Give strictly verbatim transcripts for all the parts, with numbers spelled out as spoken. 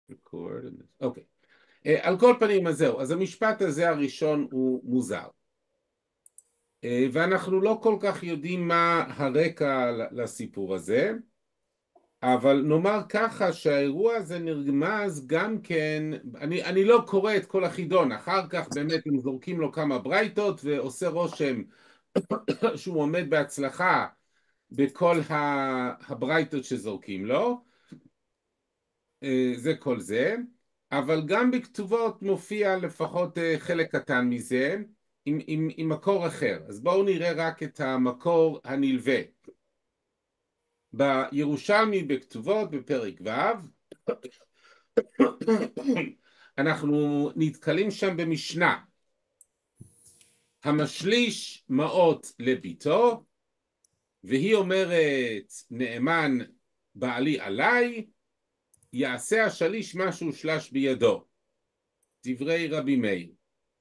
אוקיי. על כל פנים, אז זהו. אז המשפט הזה הראשון הוא מוזר. ואנחנו לא כל כך יודעים מה הרקע לסיפור הזה, אבל נאמר ככה שהאירוע הזה נרמז גם כן, אני, אני לא קורא את כל החידון, אחר כך באמת הם זורקים לו כמה ברייתות ועושה רושם שהוא עומד בהצלחה בכל הברייתות שזורקים לו, זה כל זה, אבל גם בכתובות מופיע לפחות חלק קטן מזה עם, עם, עם מקור אחר. אז בואו נראה רק את המקור הנלווה. בירושלמי בכתובות בפרק ו' אנחנו נתקלים שם במשנה. המשליש מעות לביתו, והיא אומרת נאמן בעלי עליי, יעשה השליש משהו שלש בידו. דברי רבי מאיר.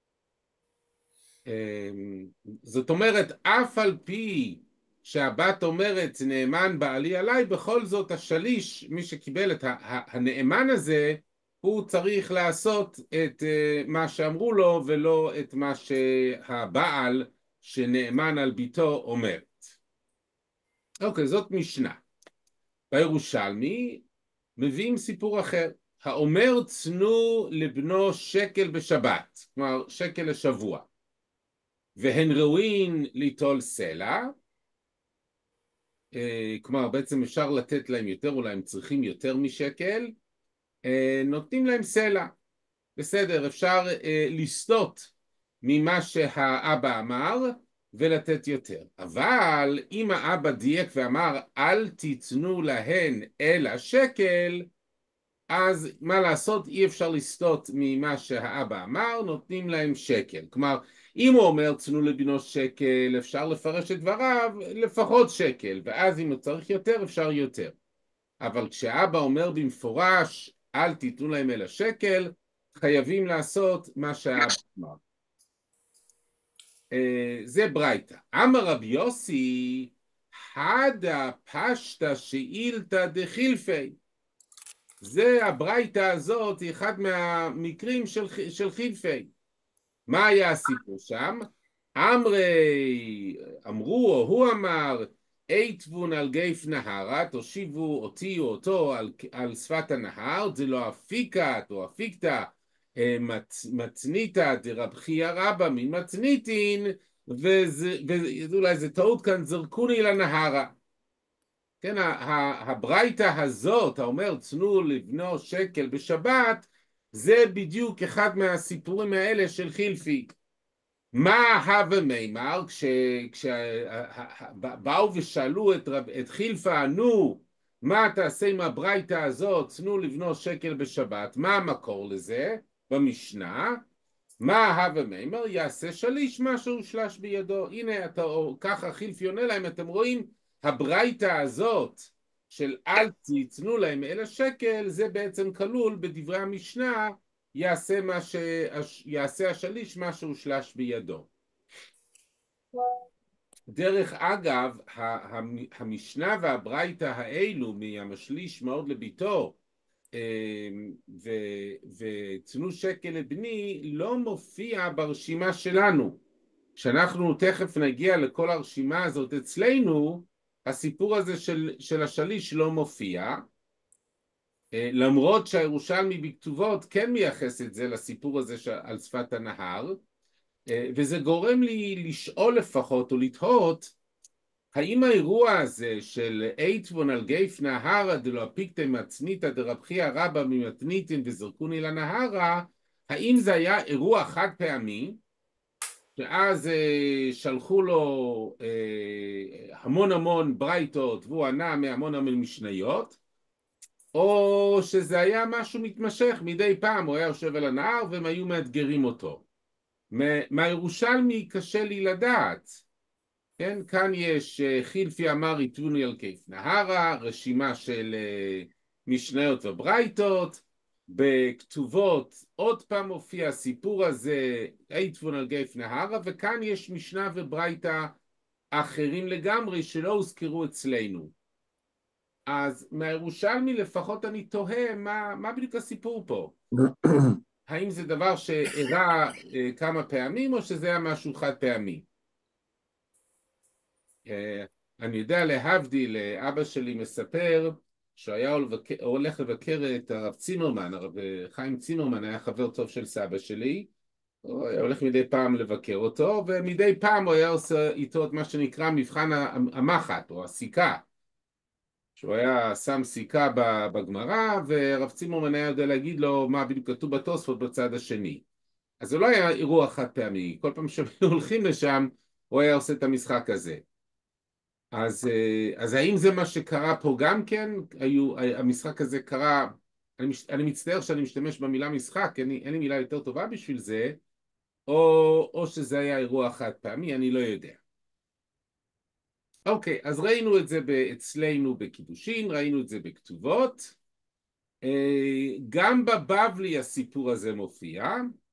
זאת אומרת, אף על פי שהבת אומרת נאמן בעלי עליי, בכל זאת השליש, מי שקיבל את הנאמן הזה, הוא צריך לעשות את מה שאמרו לו ולא את מה שהבעל שנאמן על ביתו אומרת. אוקיי, זאת משנה. בירושלמי מביאים סיפור אחר. האומר צנו לבנו שקל בשבת, כלומר שקל לשבוע, והן ראוין ליטול סלע, כלומר בעצם אפשר לתת להם יותר, אולי הם צריכים יותר משקל, נותנים להם סלע. בסדר, אפשר לסטות ממה שהאבא אמר ולתת יותר. אבל אם האבא דייק ואמר אל תיתנו להן אלא שקל, אז מה לעשות, אי אפשר לסטות ממה שהאבא אמר, נותנים להם שקל. כלומר, אם הוא אומר תנו לבנו שקל, אפשר לפרש את דבריו לפחות שקל, ואז אם הוא צריך יותר, אפשר יותר. אבל כשאבא אומר במפורש אל תיתנו להם אלא שקל, חייבים לעשות מה שהאבא אמר. זה ברייתא. אמר רבי יוסי, חדא פשטא שאילתא דחילפי. זה הברייתא הזאת, היא אחד מהמקרים של, של חילפי. מה היה הסיפור שם? אמרי, אמרו או הוא אמר, איתבון על גייף נהרה, תושיבו אותי או אותו על, על שפת הנהר, זה לא אפיקת או אפיקתא, מצ, מצניתא דרב חייא רבא ממצניתין, ואולי זה טעות כאן, זרקוני לנהרה. כן, הברייתא הזאת, האומר צנו לבנו שקל בשבת, זה בדיוק אחד מהסיפורים האלה של חילפי. מה הווה מימר, כשבאו ושאלו את, את חילפה, נו, מה תעשה עם הברייתא הזאת, צנו לבנו שקל בשבת, מה המקור לזה? במשנה, מה הווה מימר, יעשה שליש משהו שלש בידו. הנה, אתה, ככה חילפי עונה להם, אתם רואים, הברייתא הזאת של אל תיתנו להם אלא שקל, זה בעצם כלול בדברי המשנה, יעשה, מה ש... יעשה השליש משהו שלש בידו. דרך אגב, המשנה והברייתא האלו מהמשליש מאוד לביתו ו... ותנו שקל לבני לא מופיע ברשימה שלנו. כשאנחנו תכף נגיע לכל הרשימה הזאת אצלנו, הסיפור הזה של, של השליש לא מופיע, למרות שהירושלמי בכתובות כן מייחס את זה לסיפור הזה על שפת הנהר, וזה גורם לי לשאול לפחות או לתהות, האם האירוע הזה של איתבון על גייף נהרה דלא אפיקתא מצניתא דרב חייא רבא ממתניתין וזרקוני לנהרה, האם זה היה אירוע חד פעמי, שאז שלחו לו המון המון ברייתות והוא ענה מהמון המון משניות, או שזה היה משהו מתמשך, מדי פעם הוא היה יושב על הנהר והם היו מאתגרים אותו. מהירושלמי קשה לי לדעת. כן, כאן יש חילפי אמר יתבוני על גייף נהרה, רשימה של משניות וברייתות, בכתובות עוד פעם מופיע הסיפור הזה, איתבון על גייף נהרה, וכאן יש משנה וברייתא אחרים לגמרי שלא הוזכרו אצלנו. אז מהירושלמי לפחות אני תוהה מה, מה בדיוק הסיפור פה. האם זה דבר שאירע אה, כמה פעמים או שזה היה משהו חד פעמי? אה, אני יודע להבדיל, אבא שלי מספר שהוא היה הולך לבקר את הרב צימרמן, הרב חיים צימרמן היה חבר טוב של סבא שלי, הוא היה הולך מדי פעם לבקר אותו, ומדי פעם הוא היה עושה איתו את מה שנקרא מבחן המחט או הסיכה, שהוא היה שם סיכה בגמרא, והרב צימרמן היה יודע להגיד לו מה בדיוק כתוב בתוספות בצד השני. אז זה לא היה אירוע חד פעמי, כל פעם שהיו הולכים לשם הוא היה עושה את המשחק הזה. אז, אז האם זה מה שקרה פה גם כן? היו, המשחק הזה קרה, אני, אני מצטער שאני משתמש במילה משחק, אין לי, אין לי מילה יותר טובה בשביל זה, או, או שזה היה אירוע חד פעמי, אני לא יודע. אוקיי, אז ראינו את זה אצלנו בקידושין, ראינו את זה בכתובות, גם בבבלי הסיפור הזה מופיע,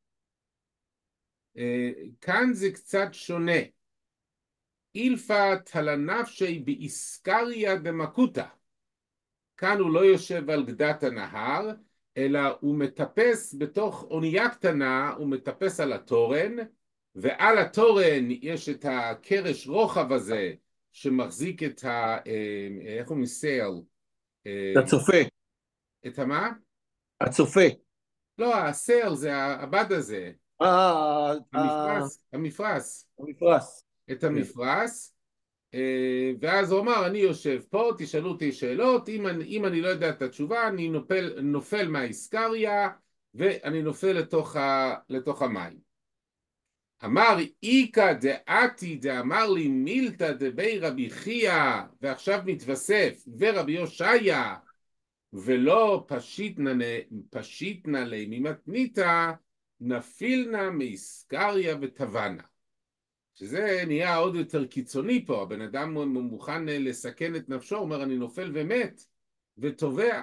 כאן זה קצת שונה. אילפא תלנפשי באיסקריה דמקותא. כאן הוא לא יושב על גדת הנהר, אלא הוא מטפס בתוך אונייה קטנה, הוא מטפס על התורן, ועל התורן יש את הקרש רוחב הזה, שמחזיק את ה... איך הוא מסייל? הצופה. את המה? הצופה. לא, הסייל זה הבד הזה. אה, המפרס, המפרס. המפרס. את המפרס. ואז הוא אמר, אני יושב פה, תשאלו אותי שאלות, אם אני, אם אני לא יודע את התשובה, אני נופל, נופל מהאיסקריה, ואני נופל לתוך, ה, לתוך המים. אמר, איקא דעתי דאמר לי מילתא דבי רבי חייא, ועכשיו מתווסף, ורבי יושעיה, ולא פשיטנא לי ממתניתא, נפילנא מאיסקריה וטבענא. שזה נהיה עוד יותר קיצוני פה, הבן אדם מוכן לסכן את נפשו, אומר אני נופל ומת וטובע.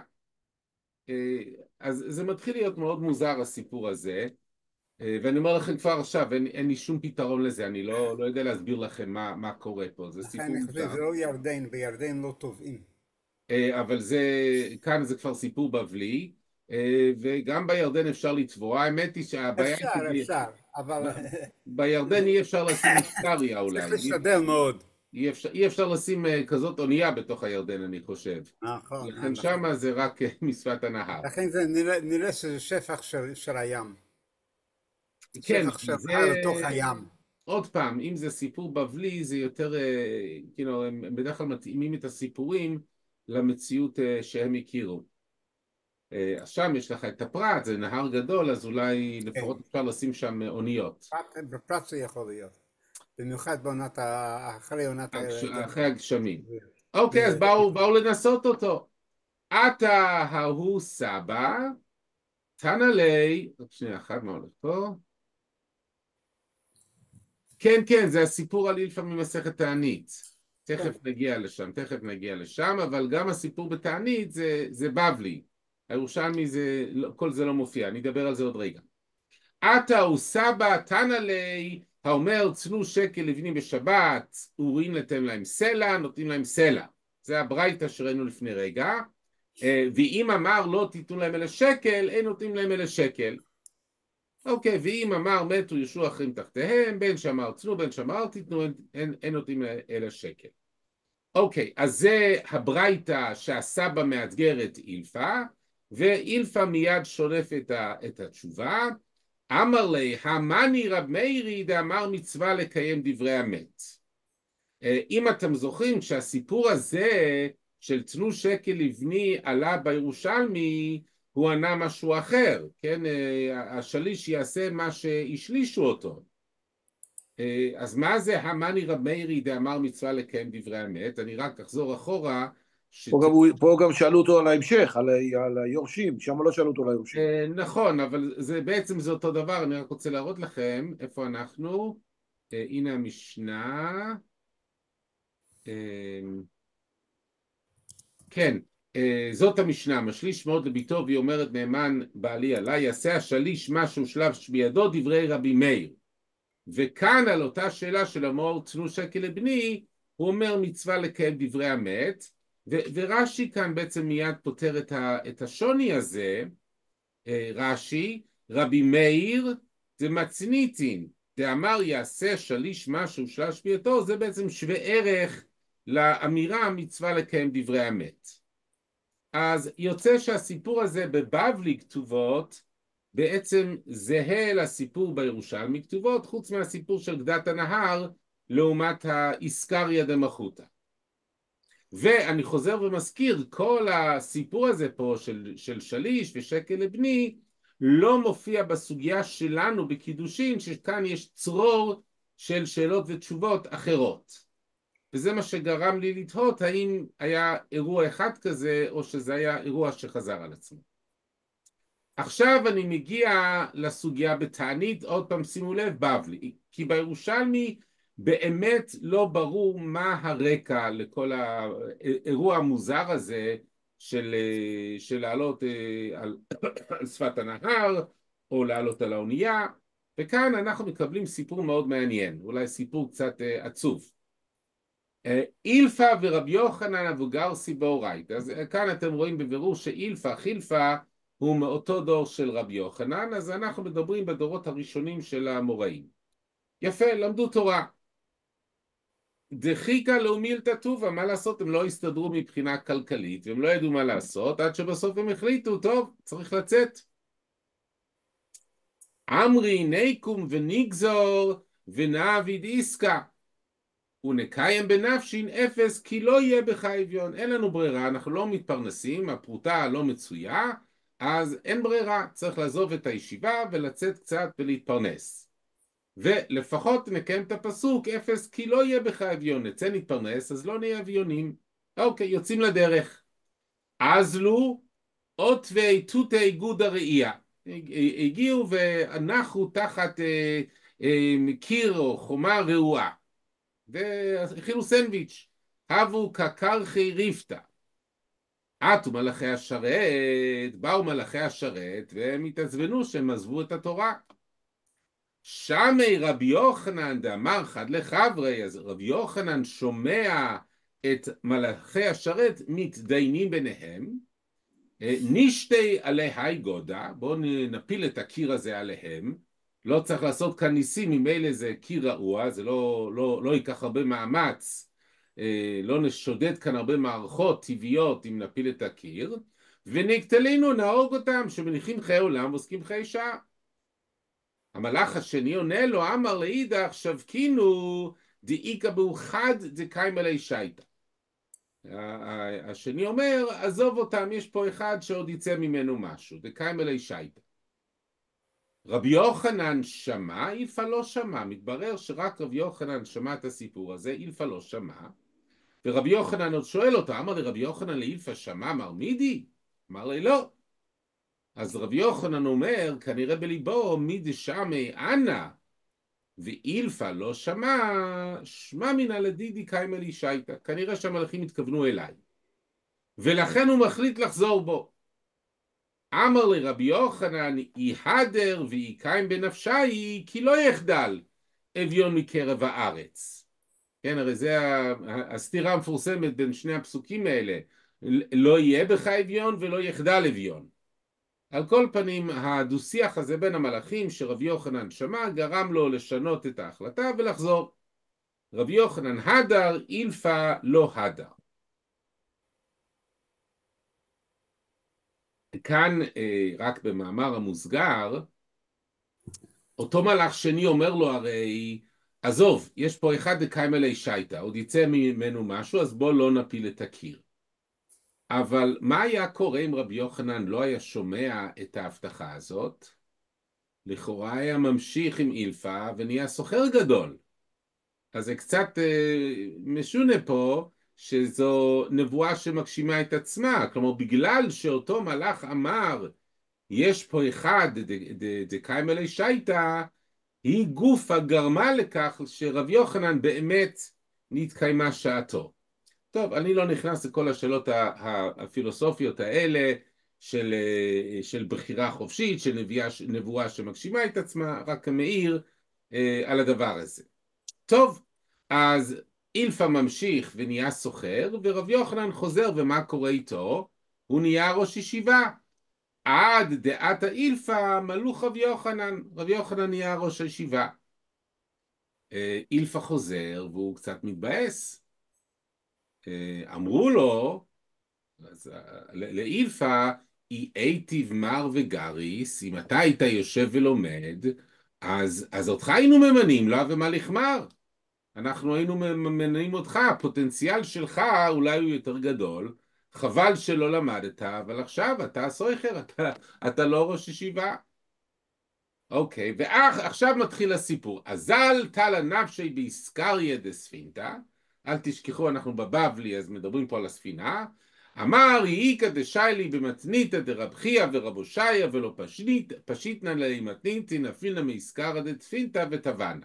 אז זה מתחיל להיות מאוד מוזר הסיפור הזה, ואני אומר לכם כבר עכשיו, אין, אין לי שום פתרון לזה, אני לא, לא יודע להסביר לכם מה, מה קורה פה, זה סיפור מוזר. זה לא ירדן, בירדן לא טובעים. אבל זה, כאן זה כבר סיפור בבלי, וגם בירדן אפשר לטבוע, האמת היא שהבעיה... אפשר, אפשר, אבל... בירדן אי אפשר לשים איסקריה אולי. צריך להשתדל מאוד. אי אפשר, אי אפשר לשים כזאת אונייה בתוך הירדן, אני חושב. נכון. לכן שמה זה רק משפת הנהר. לכן זה נראה, נראה שזה שפך של, של הים. כן, שפך של זה... לתוך הים. עוד פעם, אם זה סיפור בבלי, זה יותר, כאילו, הם בדרך כלל מתאימים את הסיפורים למציאות שהם הכירו. אז שם יש לך את הפרת, זה נהר גדול, אז אולי לפחות אפשר לשים שם אוניות. בפרט זה יכול להיות. במיוחד בעונת, אחרי עונת... אחרי הגשמים. אוקיי, אז באו לנסות אותו. עתה ההוא סבא, תנא לי, עוד שנייה אחת, מה הולך פה? כן, כן, זה הסיפור על אילפא ממסכת תענית. תכף נגיע לשם, תכף נגיע לשם, אבל גם הסיפור בתענית זה, זה בבלי. הירושלמי זה, כל זה לא מופיע, אני אדבר על זה עוד רגע. עתה הוא סבא, תנא לי, האומר צנו שקל לבנים בשבת, אורין לתן להם סלע, נותנים להם סלע. זה הברייתא שראינו לפני רגע. ואם אמר לא תיתנו להם אלה שקל, אין נותנים להם אלה שקל. אוקיי, ואם אמר מתו ישו אחרים תחתיהם, בין שאמר צנו, בין שאמר תיתנו, אין, אין, אין נותנים אלה שקל. אוקיי, אז זה הברייתא שהסבא מאתגר את אילפא, ואילפא מיד שולף את, ה, את התשובה. אמר לי, המאני רב מאירי דאמר מצווה לקיים דברי המת. אם אתם זוכרים שהסיפור הזה של תנו שקל לבני עלה בירושלמי, הוא ענה משהו אחר, כן? השליש יעשה מה שהשלישו אותו. אז מה זה המאני רב מאירי דאמר מצווה לקיים דברי המת? אני רק אחזור אחורה. פה, גם, פה גם שאלו אותו על ההמשך, על, על היורשים, שם לא שאלו אותו על היורשים. נכון, אבל זה בעצם זה אותו דבר, אני רק רוצה להראות לכם איפה אנחנו. הנה המשנה. כן, זאת המשנה, משליש מאוד לביתו, והיא אומרת נאמן בעלי עלי, יעשה השליש משהו שלב בידו דברי רבי מאיר. וכאן על אותה שאלה של אמור תנו שקל לבני, הוא אומר מצווה לקיים דברי המת, ו- ורש"י כאן בעצם מיד פותר את, ה- את השוני הזה. רש"י, רבי מאיר דמצניתין, דאמר יעשה שליש משהו שלש ביתו, זה בעצם שווה ערך לאמירה מצווה לקיים דברי המת. אז יוצא שהסיפור הזה בבבלי כתובות בעצם זהה לסיפור בירושלמי כתובות, חוץ מהסיפור של גדת הנהר לעומת האיסקריה דמחותא. ואני חוזר ומזכיר, כל הסיפור הזה פה של, של שליש ושקל לבני לא מופיע בסוגיה שלנו בקידושין, שכאן יש צרור של שאלות ותשובות אחרות. וזה מה שגרם לי לתהות האם היה אירוע אחד כזה או שזה היה אירוע שחזר על עצמו. עכשיו אני מגיע לסוגיה בתענית, עוד פעם שימו לב, בבלי, כי בירושלמי באמת לא ברור מה הרקע לכל האירוע המוזר הזה של, של לעלות על, על שפת הנהר או לעלות על האונייה, וכאן אנחנו מקבלים סיפור מאוד מעניין, אולי סיפור קצת עצוב. אילפה ורבי יוחנן אבו גרסי באורייתא, אז כאן אתם רואים בבירור שאילפה, חילפה, הוא מאותו דור של רבי יוחנן, אז אנחנו מדברים בדורות הראשונים של המוראים. יפה, למדו תורה. דחיקה לאומילתא טובה, מה לעשות? הם לא הסתדרו מבחינה כלכלית, והם לא ידעו מה לעשות, עד שבסוף הם החליטו, טוב, צריך לצאת. אמרי ניקום ונגזור ונעביד עסקה. ונקיים בנפשין אפס, כי לא יהיה בך אביון. אין לנו ברירה, אנחנו לא מתפרנסים, הפרוטה לא מצויה, אז אין ברירה, צריך לעזוב את הישיבה ולצאת קצת ולהתפרנס. ולפחות נקיים את הפסוק, אפס, כי לא יהיה בך אביון. נצא נתפרנס, אז לא נהיה אביונים. אוקיי, יוצאים לדרך. אז לו, אות ואיתותי גוד הראייה. הגיעו ונחנו תחת אה, אה, קיר או חומה רעועה. והכינו סנדוויץ', הבו כקרחי ריפתא. עטו מלאכי השרת, באו מלאכי השרת, והם התעצבנו שהם עזבו את התורה. שמי רבי יוחנן דאמר חד לחברי, אז רבי יוחנן שומע את מלאכי השרת מתדיינים ביניהם, נשתי עלי גודה, בואו נפיל את הקיר הזה עליהם, לא צריך לעשות כאן ניסים, ממילא זה קיר רעוע, זה לא, לא, לא ייקח הרבה מאמץ, לא נשודד כאן הרבה מערכות טבעיות אם נפיל את הקיר, ונקטלינו נהוג אותם שמניחים חיי עולם ועוסקים חיי שעה. המלאך השני עונה לו, אמר לאידך שבקינו דאיקה בו חד דקיים עלי שייטה. השני אומר, עזוב אותם, יש פה אחד שעוד יצא ממנו משהו, דקיים עלי שייטה. רבי יוחנן שמע, אילפה לא שמע. מתברר שרק רבי יוחנן שמע את הסיפור הזה, אילפה לא שמע. ורבי יוחנן עוד שואל אותו, אמר לרבי יוחנן לאילפה שמע מר מידי? אמר לי לא. אז רבי יוחנן אומר, כנראה בליבו, מידי שמי אנא, ואילפה לא שמע, שמע מן הלדידי קיימה לי שייטה. כנראה שהמלאכים התכוונו אליי. ולכן הוא מחליט לחזור בו. אמר לרבי יוחנן, יהדר ויקיים בנפשי, כי לא יחדל אביון מקרב הארץ. כן, הרי זה הסתירה המפורסמת בין שני הפסוקים האלה. לא יהיה בך אביון ולא יחדל אביון. על כל פנים, הדו-שיח הזה בין המלאכים שרבי יוחנן שמע, גרם לו לשנות את ההחלטה ולחזור. רבי יוחנן הדר, אילפה לא הדר. כאן, רק במאמר המוסגר, אותו מלאך שני אומר לו הרי, עזוב, יש פה אחד דקיים עלי שייטה, עוד יצא ממנו משהו, אז בוא לא נפיל את הקיר. אבל מה היה קורה אם רבי יוחנן לא היה שומע את ההבטחה הזאת? לכאורה היה ממשיך עם אילפה ונהיה סוחר גדול. אז זה קצת אה, משונה פה, שזו נבואה שמגשימה את עצמה. כלומר, בגלל שאותו מלאך אמר, יש פה אחד דקיים עלי שייטה, היא גופה גרמה לכך שרבי יוחנן באמת נתקיימה שעתו. טוב, אני לא נכנס לכל השאלות הפילוסופיות האלה של, של בחירה חופשית, של נביאה, נבואה שמגשימה את עצמה, רק מעיר אה, על הדבר הזה. טוב, אז אילפא ממשיך ונהיה סוחר, ורב יוחנן חוזר, ומה קורה איתו? הוא נהיה ראש ישיבה. עד דעת האילפא מלוך רב יוחנן, רב יוחנן נהיה ראש הישיבה. אילפא חוזר והוא קצת מתבאס. אמרו לו, לאילפא, אי היטיב מר וגריס, אם אתה היית יושב ולומד, אז, אז אותך היינו ממנים, לא ומליך מר. אנחנו היינו ממנים אותך, הפוטנציאל שלך אולי הוא יותר גדול, חבל שלא למדת, אבל עכשיו אתה סוחר, אתה, אתה לא ראש ישיבה. אוקיי, ועכשיו מתחיל הסיפור. אזל תלה נפשי באיסקריה דספינתא, אל תשכחו, אנחנו בבבלי, אז מדברים פה על הספינה. אמר, יאיקא דשיילי במתניתא דרב חייא ורב הושעיה ולא פשיטנא ליה מתניתא נפילנא מאיסקרא דספינתא ותבנה.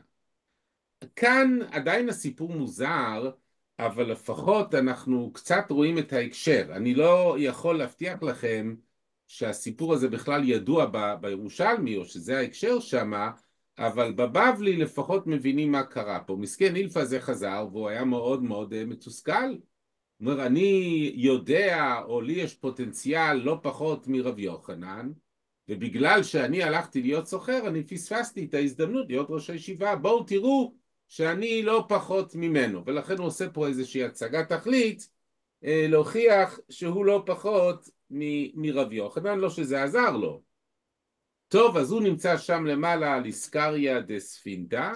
כאן עדיין הסיפור מוזר, אבל לפחות אנחנו קצת רואים את ההקשר. אני לא יכול להבטיח לכם שהסיפור הזה בכלל ידוע ב- בירושלמי, או שזה ההקשר שמה, אבל בבבלי לפחות מבינים מה קרה פה. מסכן אילפא הזה חזר, והוא היה מאוד מאוד מתוסכל. הוא אומר, אני יודע, או לי יש פוטנציאל לא פחות מרב יוחנן, ובגלל שאני הלכתי להיות סוחר, אני פספסתי את ההזדמנות להיות ראש הישיבה. בואו תראו שאני לא פחות ממנו, ולכן הוא עושה פה איזושהי הצגת תכלית, אה, להוכיח שהוא לא פחות מ- מרב יוחנן, לא שזה עזר לו. טוב, אז הוא נמצא שם למעלה על איסקריה דספינתא.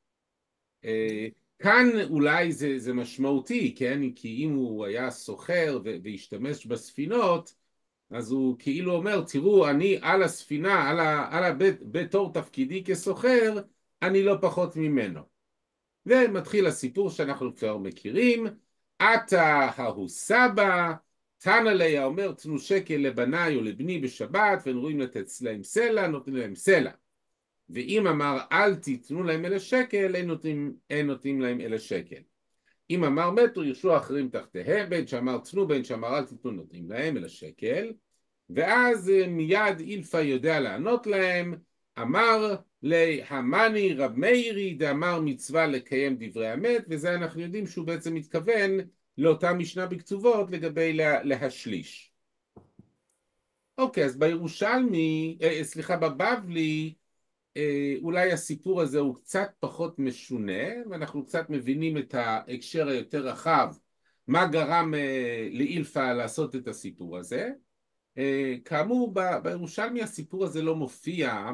אה, כאן אולי זה, זה משמעותי, כן? כי אם הוא היה סוחר ו- והשתמש בספינות, אז הוא כאילו אומר, תראו, אני על הספינה, על, ה- על הבית, בתור תפקידי כסוחר, אני לא פחות ממנו. ומתחיל הסיפור שאנחנו כבר מכירים. עתה ההוא סבא, תנא ליה אומר, תנו שקל לבניי או לבני בשבת, והם רואים לתת להם סלע, נותנים להם סלע. ואם אמר, אל תיתנו להם אלה שקל, אין נותנים, אין נותנים להם אלה שקל. אם אמר, מתו ירשו אחרים תחתיהם, בין שאמר, תנו, בין שאמר, אל תיתנו, נותנים להם אלה שקל. ואז מיד אילפא יודע לענות להם, אמר להמני רב מאירי דאמר מצווה לקיים דברי המת, וזה אנחנו יודעים שהוא בעצם מתכוון לאותה משנה בכתובות לגבי לה, להשליש. אוקיי, אז בירושלמי, אה, סליחה, בבבלי, אה, אולי הסיפור הזה הוא קצת פחות משונה, ואנחנו קצת מבינים את ההקשר היותר רחב, מה גרם אה, לאילפא לעשות את הסיפור הזה. כאמור, בירושלמי הסיפור הזה לא מופיע,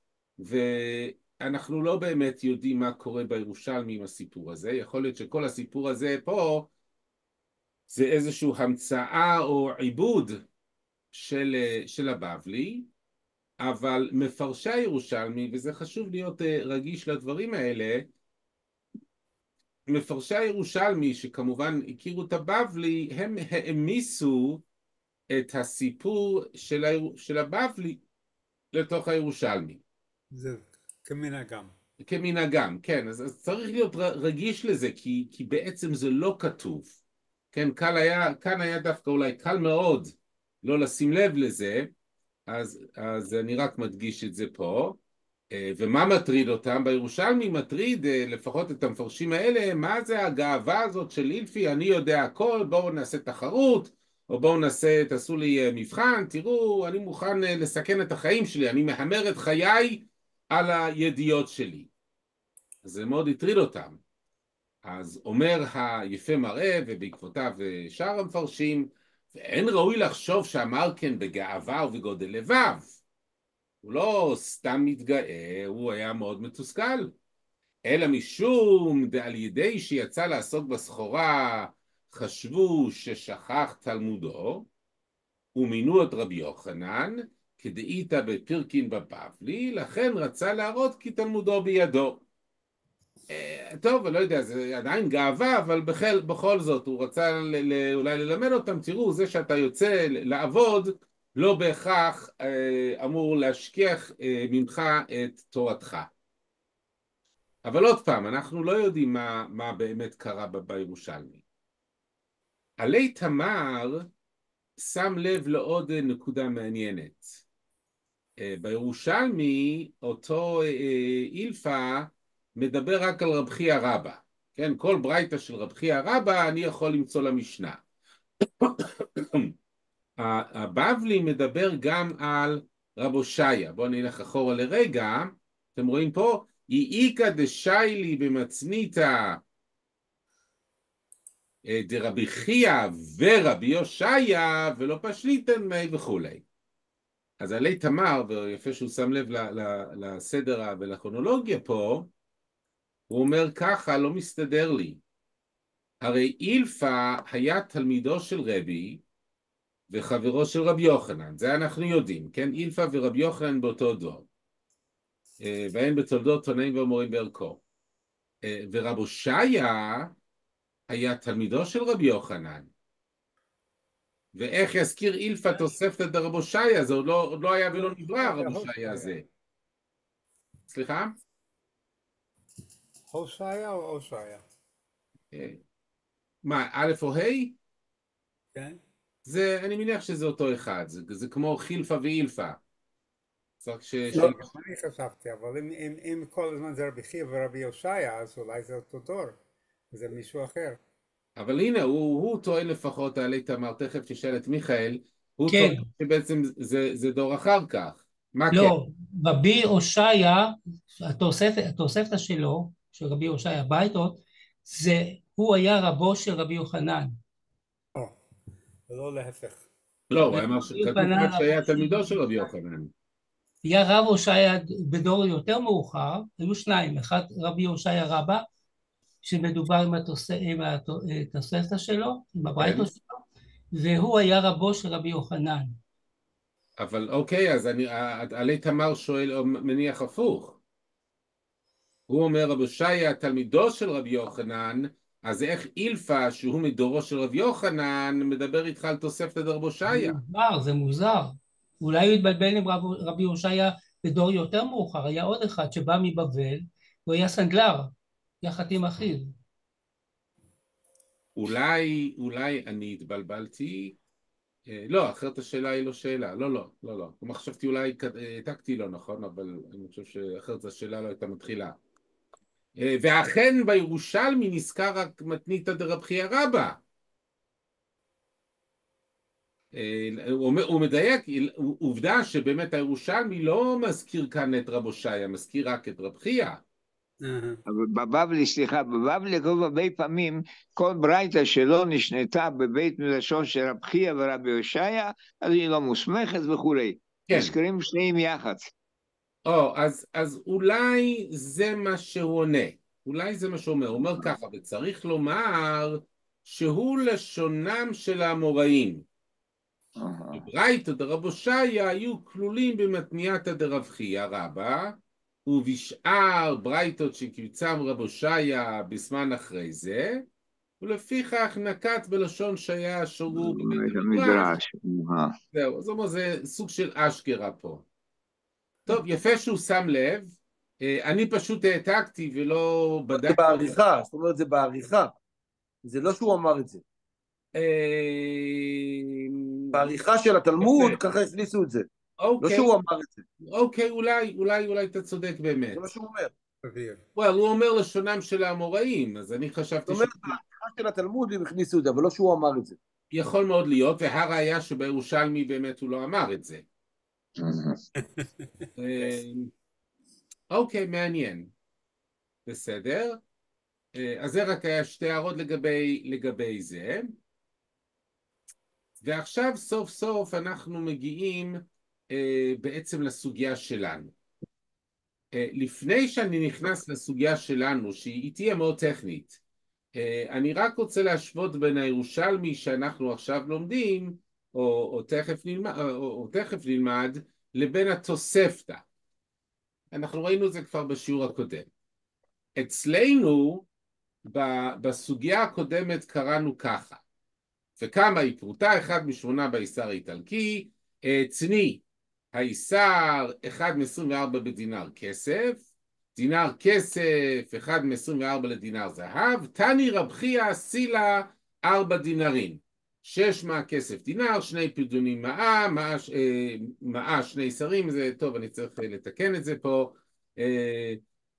ואנחנו לא באמת יודעים מה קורה בירושלמי עם הסיפור הזה. יכול להיות שכל הסיפור הזה פה זה איזושהי המצאה או עיבוד של, של הבבלי, אבל מפרשי הירושלמי, וזה חשוב להיות רגיש לדברים האלה, מפרשי הירושלמי שכמובן הכירו את הבבלי, הם העמיסו את הסיפור של, של הבבלי לתוך הירושלמי. זה כמנהגם. כמנהגם, כן. אז, אז צריך להיות רגיש לזה, כי, כי בעצם זה לא כתוב. כן, קל היה, כאן היה דווקא אולי קל מאוד לא לשים לב לזה, אז, אז אני רק מדגיש את זה פה. ומה מטריד אותם? בירושלמי מטריד לפחות את המפרשים האלה, מה זה הגאווה הזאת של אילפי, אני יודע הכל, בואו נעשה תחרות, או בואו נעשה, תעשו לי מבחן, תראו, אני מוכן לסכן את החיים שלי, אני מהמר את חיי על הידיעות שלי. אז זה מאוד הטריד אותם. אז אומר היפה מראה, ובעקבותיו שאר המפרשים, ואין ראוי לחשוב שאמר כן בגאווה ובגודל לבב. הוא לא סתם מתגאה, הוא היה מאוד מתוסכל. אלא משום דעל ידי שיצא לעסוק בסחורה, חשבו ששכח תלמודו, ומינו את רבי יוחנן, כדאיתא בפרקין בבבלי, לכן רצה להראות כי תלמודו בידו. טוב, לא יודע, זה עדיין גאווה, אבל בכל, בכל זאת הוא רצה ל, ל, אולי ללמד אותם, תראו, זה שאתה יוצא לעבוד, לא בהכרח אה, אמור להשכיח אה, ממך את תורתך. אבל עוד פעם, אנחנו לא יודעים מה, מה באמת קרה בירושלמי. עלי תמר שם לב לעוד נקודה מעניינת. אה, בירושלמי, אותו אה, אילפא מדבר רק על רב חייא רבא. כן, כל ברייתא של רב חייא רבא אני יכול למצוא למשנה. הבבלי מדבר גם על רב הושעיה. בואו נלך אחורה לרגע. אתם רואים פה, איכא דשיילי במצניתא דרבי חייא ורבי הושעיה ולא פשליטן מי וכולי. אז עלי תמר, ויפה שהוא שם לב לסדר ולכרונולוגיה פה, הוא אומר ככה, לא מסתדר לי. הרי אילפא היה תלמידו של רבי וחברו של רבי יוחנן, זה אנחנו יודעים, כן? אילפא ורבי יוחנן באותו דור. והן בתולדות תנאים ואמורים בערכו. ורב הושעיה היה תלמידו של רבי יוחנן. ואיך יזכיר אילפא תוספתא דרב הושעיה, זה עוד לא, עוד לא היה ולא נברא רב הושעיה הזה. סליחה? הושעיה או הושעיה? מה, א' או ה'? כן. זה, אני מניח שזה אותו אחד, זה, זה כמו חילפה ואילפה. צריך ש... לא, אני חשבתי, אבל אם, אם, אם כל הזמן זה רבי חייא ורבי הושעיה, אז אולי זה אותו דור, זה מישהו אחר. אבל הנה, הוא, הוא טוען לפחות, עלי תמר, תכף תשאל את מיכאל, הוא כן. טוען שבעצם זה, זה דור אחר כך. מה כן? לא, רבי הושעיה, התוספת, התוספתא שלו, של רבי הושעיה ברייתות, זה, הוא היה רבו של רבי יוחנן. או, ולא להפך. לא, הוא אמר שכתוב יוחנן, כאן שהיה רבו תלמידו של של רבי יוחנן. היה רב הושעיה בדור יותר מאוחר, היו שניים, אחד רבי הושעיה רבא, שמדובר עם התוס- עם התוספתא שלו, עם הברייתות שלו, והוא היה רבו של רבי יוחנן. אבל אוקיי, אז אני, עלי תמר שואל, או מניח הפוך. הוא אומר, רבי הושעיה, תלמידו של רבי יוחנן, אז איך אילפא, שהוא מדורו של רבי יוחנן, מדבר איתך על תוספתא דרב הושעיה? זה מוזר, זה מוזר. אולי הוא התבלבל עם רב, רבי הושעיה בדור יותר מאוחר, היה עוד אחד שבא מבבל, הוא היה סנדלר, יחד עם אחיו. אולי, אולי אני התבלבלתי, אה, לא, אחרת השאלה היא לא שאלה, לא, לא, לא, לא. כלומר, חשבתי אולי העתקתי לא נכון, אבל אני חושב שאחרת השאלה לא הייתה מתחילה. אה, ואכן בירושלמי נזכר רק מתניתא דרב חייא רבא. אה, הוא, אומר- הוא מדייק, עובדה שבאמת הירושלמי לא מזכיר כאן את רב הושעיה, מזכיר רק את רב חייא. אבל בבבלי, סליחה, בבבלי כתוב הרבה פעמים כל ברייתא שלא נשנתה בבית מדרשו של רב חייא ורבי הושעיה, אז היא לא מוסמכת וכולי. כן. מזכירים שניהם יחד. או, אז, אז אולי זה מה שהוא עונה, אולי זה מה שהוא אומר, הוא אומר ככה, וצריך לומר שהוא לשונם של האמוראים. ברייתא דרב הושעיה היו כלולים במתנייתא דרב חייא רבא, ובשאר ברייתות שקיבצם רב הושעיה בזמן אחרי זה, ולפיכך נקט בלשון שהיה אשורו בבית בית המדרש. המדרש. אה. זהו, זאת אומרת, זה סוג של אשכרה פה. טוב, יפה שהוא שם לב, אה, אני פשוט העתקתי ולא זה בדקתי. בעריכה, זאת אומרת זה בעריכה. זה לא שהוא אמר את זה. אה, בעריכה של התלמוד, יפה. ככה הכניסו את זה. לא אוקיי, שהוא אמר את זה. אוקיי, אולי, אולי, אולי אתה צודק באמת. זה מה שהוא אומר. סביר. וואל, הוא אומר לשונם של האמוראים, אז אני חשבתי זאת אומרת, בעריכה של התלמוד הם הכניסו את זה, אבל לא שהוא אמר את זה. שיכול מאוד להיות, והראיה שבירושלמי באמת הוא לא אמר את זה. אה, אוקיי, מעניין. בסדר. אה, אז זה רק היה שתי הערות לגבי, לגבי זה. ועכשיו סוף סוף אנחנו מגיעים אה, בעצם לסוגיה שלנו. אה, לפני שאני נכנס לסוגיה שלנו, שהיא תהיה מאוד טכנית, אה, אני רק רוצה להשוות בין הירושלמי שאנחנו עכשיו לומדים, או, או, תכף נלמד, או, או תכף נלמד, לבין התוספתא. אנחנו ראינו את זה כבר בשיעור הקודם. אצלנו, בסוגיה הקודמת קראנו ככה, וכמה היא פרוטה, אחד משמונה באיסר האיטלקי, צני, האיסר, אחד מ-עשרים וארבע בדינר כסף, דינר כסף, אחד מ-עשרים וארבע לדינר זהב, תני רב חייא סילה, ארבע דינרים, שש מהכסף דינר, שני פדונים מאה, מאה, אה, מאה שני איסרים, זה טוב, אני צריך לתקן את זה פה, אה,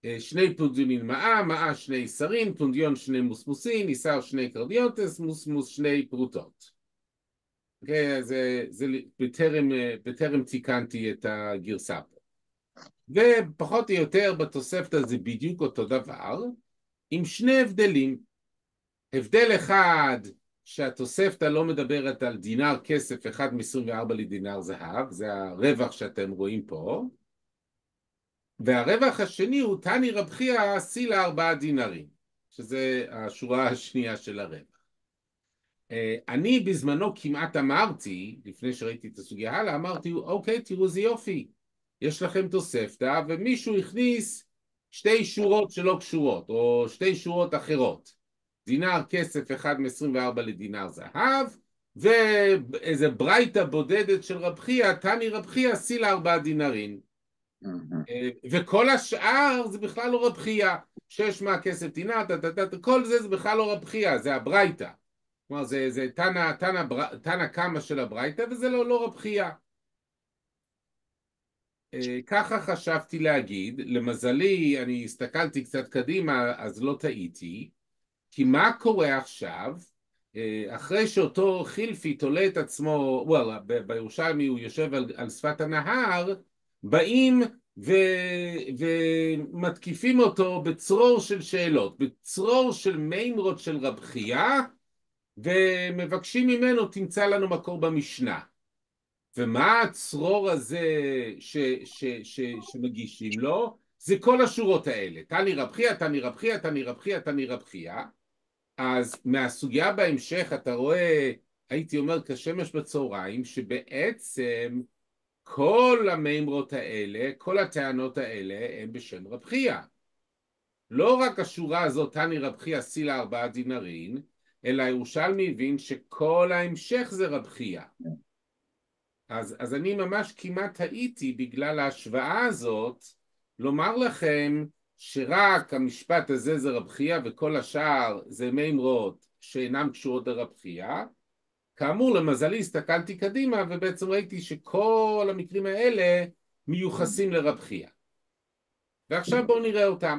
שני פונדיונים מאה, מאה שני שרים, פונדיון שני מוסמוסין, איסר שני קרדיונטס, מוסמוס שני פרוטות. אוקיי, זה, זה בטרם, בטרם תיקנתי את הגרסה פה. ופחות או יותר בתוספתא זה בדיוק אותו דבר, עם שני הבדלים. הבדל אחד, שהתוספתא לא מדברת על דינר כסף אחד מ-עשרים וארבע לדינר זהב, זה הרווח שאתם רואים פה, והרווח השני הוא תני רב חייא סילה ארבעה דינרים, שזה השורה השנייה של הרווח. אני בזמנו כמעט אמרתי, לפני שראיתי את הסוגיה הלאה, אמרתי, אוקיי, תראו זה יופי, יש לכם תוספתא, ומישהו הכניס שתי שורות שלא קשורות, או שתי שורות אחרות. דינר כסף אחד מ-עשרים וארבע לדינר זהב, ואיזה ברייתא בודדת של רב חייא, תני רב חייא סילה ארבעה דינרים. וכל השאר זה בכלל לא רב חייא, שש מהכסף דינר, כל זה זה בכלל לא רב חייא, זה הברייתא. כלומר, זה, זה תנא, תנא, תנא קמא של הברייתא, וזה לא, לא רב חייא. ככה חשבתי להגיד, למזלי, אני הסתכלתי קצת קדימה, אז לא טעיתי, כי מה קורה עכשיו, אחרי שאותו חילפי תולה את עצמו, וואלה, בירושלמי הוא יושב על, על שפת הנהר, באים ו, ומתקיפים אותו בצרור של שאלות, בצרור של מימרות של רב חייא, ומבקשים ממנו תמצא לנו מקור במשנה. ומה הצרור הזה ש, ש, ש, שמגישים לו? זה כל השורות האלה. תני רב חייא, תני רב חייא, תני רב חייא, תני רב חייא. אז מהסוגיה בהמשך אתה רואה, הייתי אומר כשמש בצהריים, שבעצם כל המימרות האלה, כל הטענות האלה הם בשם רב חייא. לא רק השורה הזאת, תני רב חייא סילה ארבעה דינרים, אלא ירושלמי הבין שכל ההמשך זה רב חייא. אז, אז אני ממש כמעט הייתי בגלל ההשוואה הזאת, לומר לכם שרק המשפט הזה זה רב חייא וכל השאר זה מימרות שאינם קשורות לרב חייא. כאמור, למזלי הסתכלתי קדימה ובעצם ראיתי שכל המקרים האלה מיוחסים לרב חייא. ועכשיו בואו נראה אותם.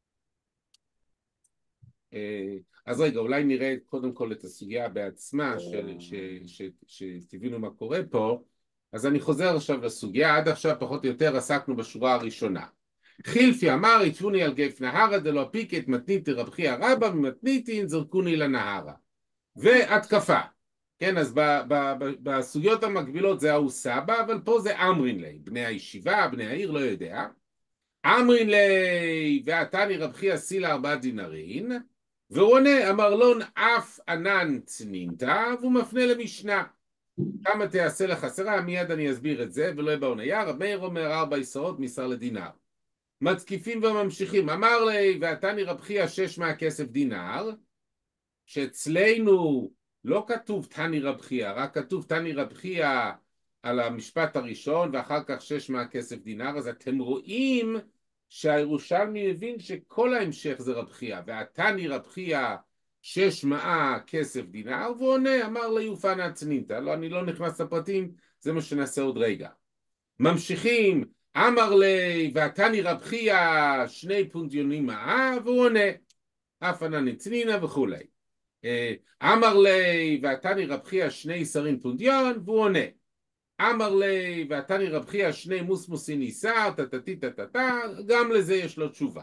אז רגע, אולי נראה קודם כל את הסוגיה בעצמה, שתבינו מה קורה פה. אז אני חוזר עכשיו לסוגיה, עד עכשיו פחות או יותר עסקנו בשורה הראשונה. חילפי אמר, יתפוני על גף נהרה, דלא אפיק את מתניתי רב חייא רבא, ממתניתין זרקוני לנהרה. והתקפה. כן, אז בסוגיות המקבילות זה ההוא סבא, אבל פה זה אמרין לי, בני הישיבה, בני העיר, לא יודע. אמרין לי, ועתני רב חייא סילה ארבעה דינרין, והוא עונה, אמר לון אף ענן צנינתא, והוא מפנה למשנה. כמה תעשה לחסרה, מיד אני אסביר את זה, ולא יהיה בעוניה. רב מאיר אומר ארבע עשרות מסר לדינר. מתקיפים וממשיכים, אמר לי, ועתני רב חייא שש מהכסף דינר, שאצלנו לא כתוב תני רב חייא, רק כתוב תני רב חייא על המשפט הראשון, ואחר כך שש מהכסף דינר, אז אתם רואים שהירושלמי מבין שכל ההמשך זה רב חייא, והתני רב חייא שש מאה כסף דינר, והוא עונה, אמר לי יופנה צנינתא, לא, אני לא נכנס לפרטים, זה מה שנעשה עוד רגע. ממשיכים, אמר לי, והתני רב חייא שני פונדיונים מאה, והוא עונה, אף ענן צנינה וכולי. אמר לי, והתני רב חייא שני שרים פונדיון, והוא עונה. אמר לי, והתני רב חייא שני מוסמוסין ניסר, טטטי טטטה, גם לזה יש לו תשובה.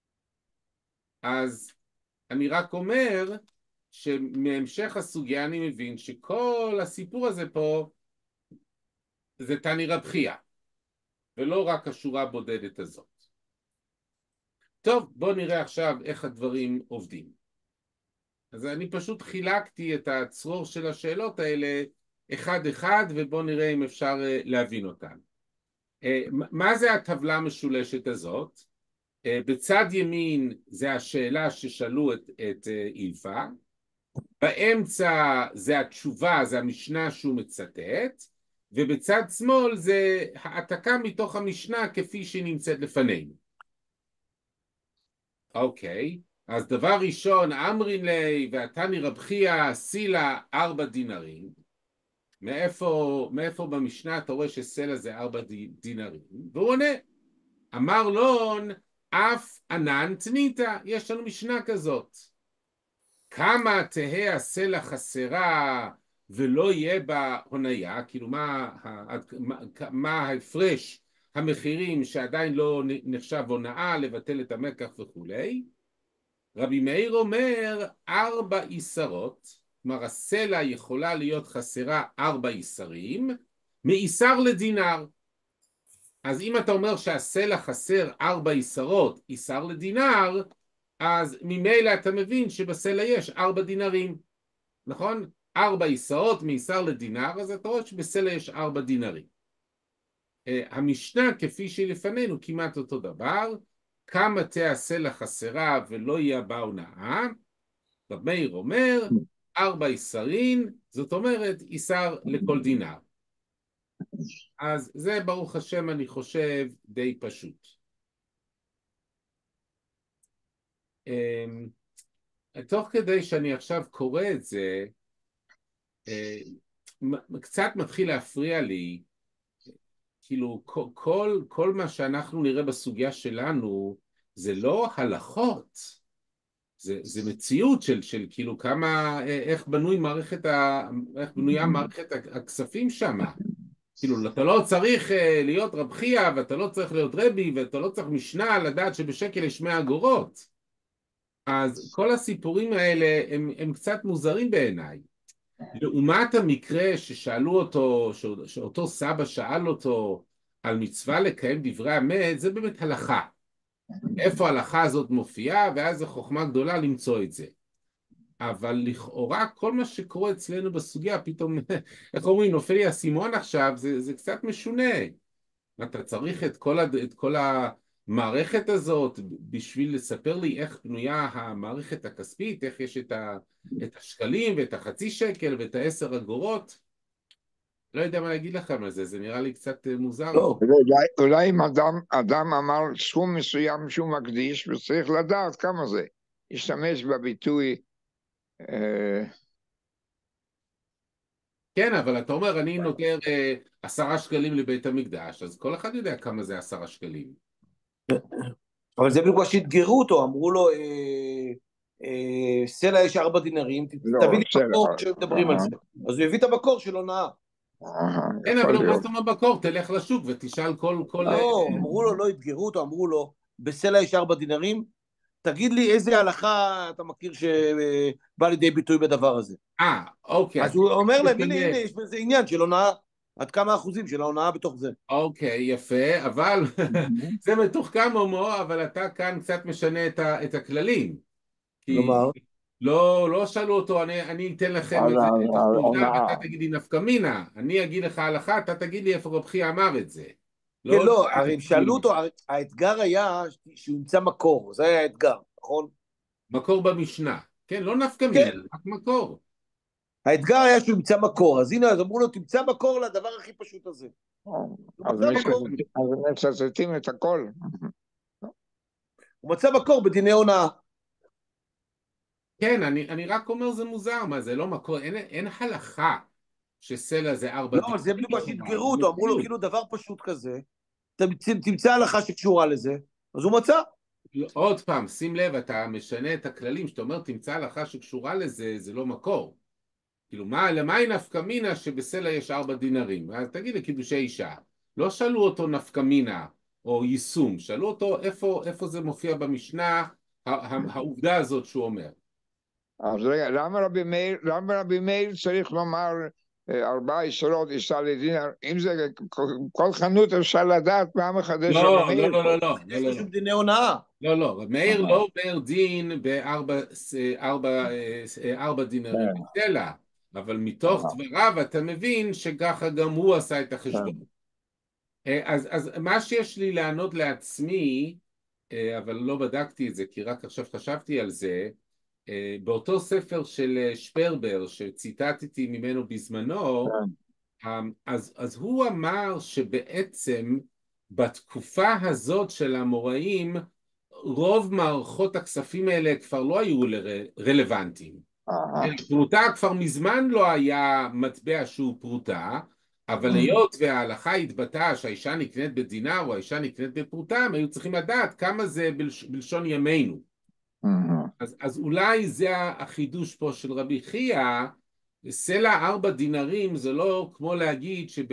אז אני רק אומר שמהמשך הסוגיה אני מבין שכל הסיפור הזה פה זה תני רב חייא, ולא רק השורה הבודדת הזאת. טוב, בואו נראה עכשיו איך הדברים עובדים. אז אני פשוט חילקתי את הצרור של השאלות האלה אחד אחד, ובואו נראה אם אפשר להבין אותן. מה זה הטבלה המשולשת הזאת? בצד ימין זה השאלה ששאלו את, את אילפה, באמצע זה התשובה, זה המשנה שהוא מצטט, ובצד שמאל זה העתקה מתוך המשנה כפי שהיא נמצאת לפנינו. אוקיי, אז דבר ראשון, אמרין לי והתני רב חייא סילה ארבע דינרים. מאיפה, מאיפה במשנה אתה רואה שסלע זה ארבע דינרים? והוא עונה, אמר לון, אף ענן תניתא, יש לנו משנה כזאת. כמה תהא הסלע חסרה ולא יהיה בה הוניה, כאילו מה, מה, מה ההפרש המחירים שעדיין לא נחשב הונאה, לבטל את המקח וכולי. רבי מאיר אומר ארבע איסרות, כלומר הסלע יכולה להיות חסרה ארבע איסרים, מאיסר לדינר. אז אם אתה אומר שהסלע חסר ארבע איסרות, איסר לדינר, אז ממילא אתה מבין שבסלע יש ארבע דינרים, נכון? ארבע איסרות מאיסר לדינר, אז אתה רואה שבסלע יש ארבע דינרים. המשנה כפי שהיא לפנינו כמעט אותו דבר, כמה תהא הסלע חסרה ולא יהיה בה הונאה, רבי מאיר אומר ארבע איסרין, זאת אומרת איסר לכל דינר. אז זה ברוך השם אני חושב די פשוט. תוך כדי שאני עכשיו קורא את זה, קצת מתחיל להפריע לי, כאילו כל, כל מה שאנחנו נראה בסוגיה שלנו זה לא הלכות, זה, זה מציאות של, של כאילו כמה, איך בנוי מערכת, ה, איך בנויה מערכת הכספים שם. כאילו אתה לא צריך להיות רב חייא ואתה לא צריך להיות רבי ואתה לא צריך משנה לדעת שבשקל יש מאה אגורות. אז כל הסיפורים האלה הם, הם קצת מוזרים בעיניי. לעומת המקרה ששאלו אותו, שאותו סבא שאל אותו על מצווה לקיים דברי המת, זה באמת הלכה. איפה ההלכה הזאת מופיעה, ואז זו חוכמה גדולה למצוא את זה. אבל לכאורה כל מה שקורה אצלנו בסוגיה, פתאום, איך אומרים, נופל לי הסימון עכשיו, זה, זה קצת משונה. אתה צריך את כל, הד... את כל המערכת הזאת בשביל לספר לי איך בנויה המערכת הכספית, איך יש את, ה... את השקלים ואת החצי שקל ואת העשר אגורות. לא יודע מה להגיד לכם על זה, זה נראה לי קצת מוזר. לא, אולי, אולי אם אדם, אדם אמר סכום מסוים שהוא מקדיש, וצריך לדעת כמה זה. ישתמש בביטוי... אה... כן, אבל אתה אומר, אני נוגר אה, עשרה שקלים לבית המקדש, אז כל אחד יודע כמה זה עשרה שקלים. אבל זה בגלל שהתגרו אותו, אמרו לו, סלע יש ארבע דינרים, תביא לי בקור כשמדברים על זה. אז הוא הביא את הבקור שלו נאה. כן, אבל הוא מסתום בבקור, תלך לשוק ותשאל כל... לא, אמרו לו, לא התגרו אותו, אמרו לו, בסלע יש ארבע דינרים, תגיד לי איזה הלכה אתה מכיר שבא לידי ביטוי בדבר הזה. אה, אוקיי. אז הוא אומר להם, הנה, הנה, יש בזה עניין של הונאה, עד כמה אחוזים של ההונאה בתוך זה. אוקיי, יפה, אבל זה מתוחכם הומו, אבל אתה כאן קצת משנה את הכללים. כלומר? לא, לא שאלו אותו, אני, אני אתן לכם את התעודה, ואתה תגיד לי נפקא מינה. אני אגיד לך הלכה, אתה תגיד לי איפה רב חייא אמר את זה. כן, לא, הרי שאלו אותו, האתגר היה שהוא ימצא מקור, זה היה האתגר, נכון? מקור במשנה, כן, לא נפקא מינה, רק מקור. האתגר היה שהוא ימצא מקור, אז הנה, אז אמרו לו, תמצא מקור לדבר הכי פשוט הזה. אז מצטטים את הכל. הוא מצא מקור בדיני הונאה. כן, אני, אני רק אומר זה מוזר, מה זה לא מקור, אין, אין הלכה שסלע זה ארבע... לא, אבל זה בדיוק מה שהתגרו אותו, אמרו לו כאילו דבר פשוט כזה, תמצא הלכה שקשורה לזה, אז הוא מצא. עוד פעם, שים לב, אתה משנה את הכללים, שאתה אומר תמצא הלכה שקשורה לזה, זה לא מקור. כאילו, מה, למה היא נפקא מינה שבסלע יש ארבע דינרים? אז תגיד לקידושי אישה. לא שאלו אותו נפקא מינה או יישום, שאלו אותו איפה, איפה זה מופיע במשנה, העובדה הזאת שהוא אומר. אז רגע, למה רבי מאיר, למה רבי מאיר צריך לומר ארבעה איסורות איסר לדינר? אם זה כל חנות אפשר לדעת מה מחדש לא, רבי מאיר. לא, לא, לא, לא. יש לו שום דיני הונאה. לא, לא, רבי מאיר לא אומר דין בארבע דינרים בסלע, אבל מתוך דבריו אתה מבין שככה גם הוא עשה את החשבון. אז, אז מה שיש לי לענות לעצמי, אבל לא בדקתי את זה כי רק עכשיו חשבתי על זה, באותו ספר של שפרבר שציטטתי ממנו בזמנו, אז, אז הוא אמר שבעצם בתקופה הזאת של המוראים רוב מערכות הכספים האלה כבר לא היו רלוונטיים. פרוטה כבר מזמן לא היה מטבע שהוא פרוטה, אבל היות וההלכה התבטאה שהאישה נקנית בדינר או האישה נקנית בפרוטה, הם היו צריכים לדעת כמה זה בלש, בלשון ימינו. אז, אז אולי זה החידוש פה של רבי חייא, סלע ארבע דינרים זה לא כמו להגיד שב,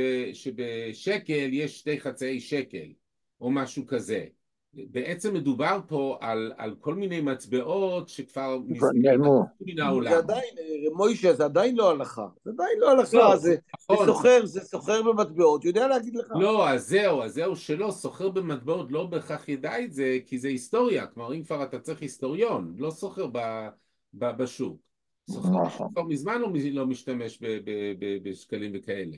שבשקל יש שתי חצאי שקל, או משהו כזה. בעצם מדובר פה על, על כל מיני מטבעות שכבר נעלמו. מן העולם. זה עדיין, מוישה, זה עדיין לא הלכה. זה עדיין לא הלכה, לא, זה נכון. זה סוחר, זה סוחר במטבעות, יודע להגיד לך. לא, אז זהו, אז זהו שלא, סוחר במטבעות לא בהכרח ידע את זה, כי זה היסטוריה, כלומר אם כבר אתה צריך היסטוריון, לא סוחר ב, ב, בשוק. סוחר בשוק כבר מזמן לא, לא משתמש ב, ב, ב, בשקלים וכאלה.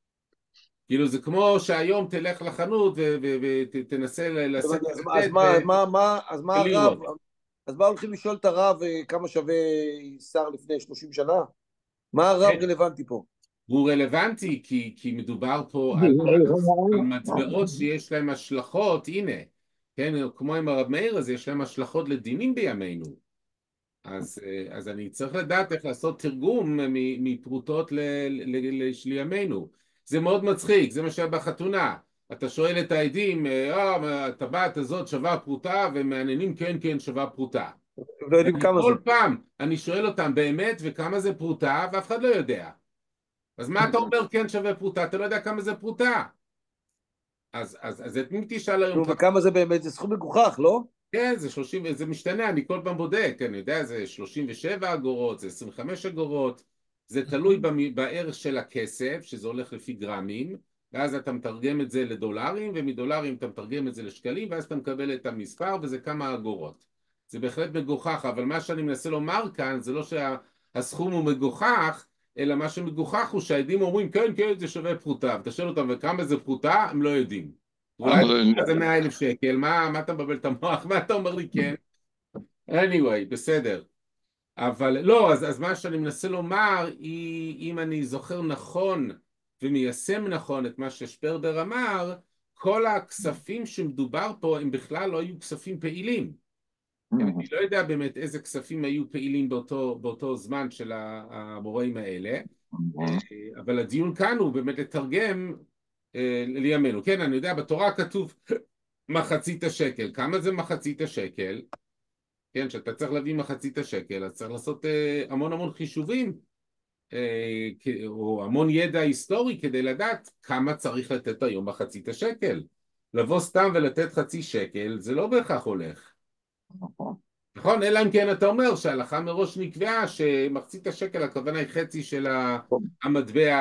כאילו זה כמו שהיום תלך לחנות ותנסה לשאת את אז מה, אז מה, מה, מה, אז מה הרב, אז מה הולכים לשאול את הרב כמה שווה שר לפני שלושים שנה? מה הרב רלוונטי פה? הוא רלוונטי כי, כי מדובר פה על, על מטבעות שיש להם השלכות, הנה, כן, כמו עם הרב מאיר הזה, יש להם השלכות לדינים בימינו. אז, אז אני צריך לדעת איך לעשות תרגום מפרוטות לימינו. זה מאוד מצחיק, זה מה שהיה בחתונה. אתה שואל את העדים, אה, הטבעת הזאת שווה פרוטה, ומעניינים כן כן שווה פרוטה. לא יודעים כמה זה. כל פעם אני שואל אותם באמת וכמה זה פרוטה, ואף אחד לא יודע. אז מה אתה אומר כן שווה פרוטה? אתה לא יודע כמה זה פרוטה. אז, אז, אז את מי תשאל היום? וכמה זה באמת? זה סכום מגוחך, לא? כן, זה שלושים, זה משתנה, אני כל פעם בודק, אני יודע, זה שלושים ושבע אגורות, זה עשרים וחמש אגורות, זה תלוי בערך של הכסף, שזה הולך לפי גרמים, ואז אתה מתרגם את זה לדולרים, ומדולרים אתה מתרגם את זה לשקלים, ואז אתה מקבל את המספר, וזה כמה אגורות. זה בהחלט מגוחך, אבל מה שאני מנסה לומר כאן, זה לא שהסכום הוא מגוחך, אלא מה שמגוחך הוא שהעדים אומרים, כן, כן, זה שווה פרוטה, ואתה שואל אותם, וכמה זה פרוטה, הם לא יודעים. אולי זה מאה אלף שקל, מה, מה אתה מבלבל את המוח, מה אתה אומר לי כן? anyway, בסדר. אבל לא, אז, אז מה שאני מנסה לומר, היא, אם אני זוכר נכון ומיישם נכון את מה ששפרבר אמר, כל הכספים שמדובר פה הם בכלל לא היו כספים פעילים. אני לא יודע באמת איזה כספים היו פעילים באותו, באותו זמן של המוראים האלה, אבל הדיון כאן הוא באמת לתרגם לימינו. כן, אני יודע, בתורה כתוב מחצית השקל. כמה זה מחצית השקל? כן, שאתה צריך להביא מחצית השקל, אז צריך לעשות המון המון חישובים, או המון ידע היסטורי כדי לדעת כמה צריך לתת היום מחצית השקל. לבוא סתם ולתת חצי שקל, זה לא בהכרח הולך. נכון? אלא אם כן אתה אומר שההלכה מראש נקבעה שמחצית השקל הכוונה היא חצי של המטבע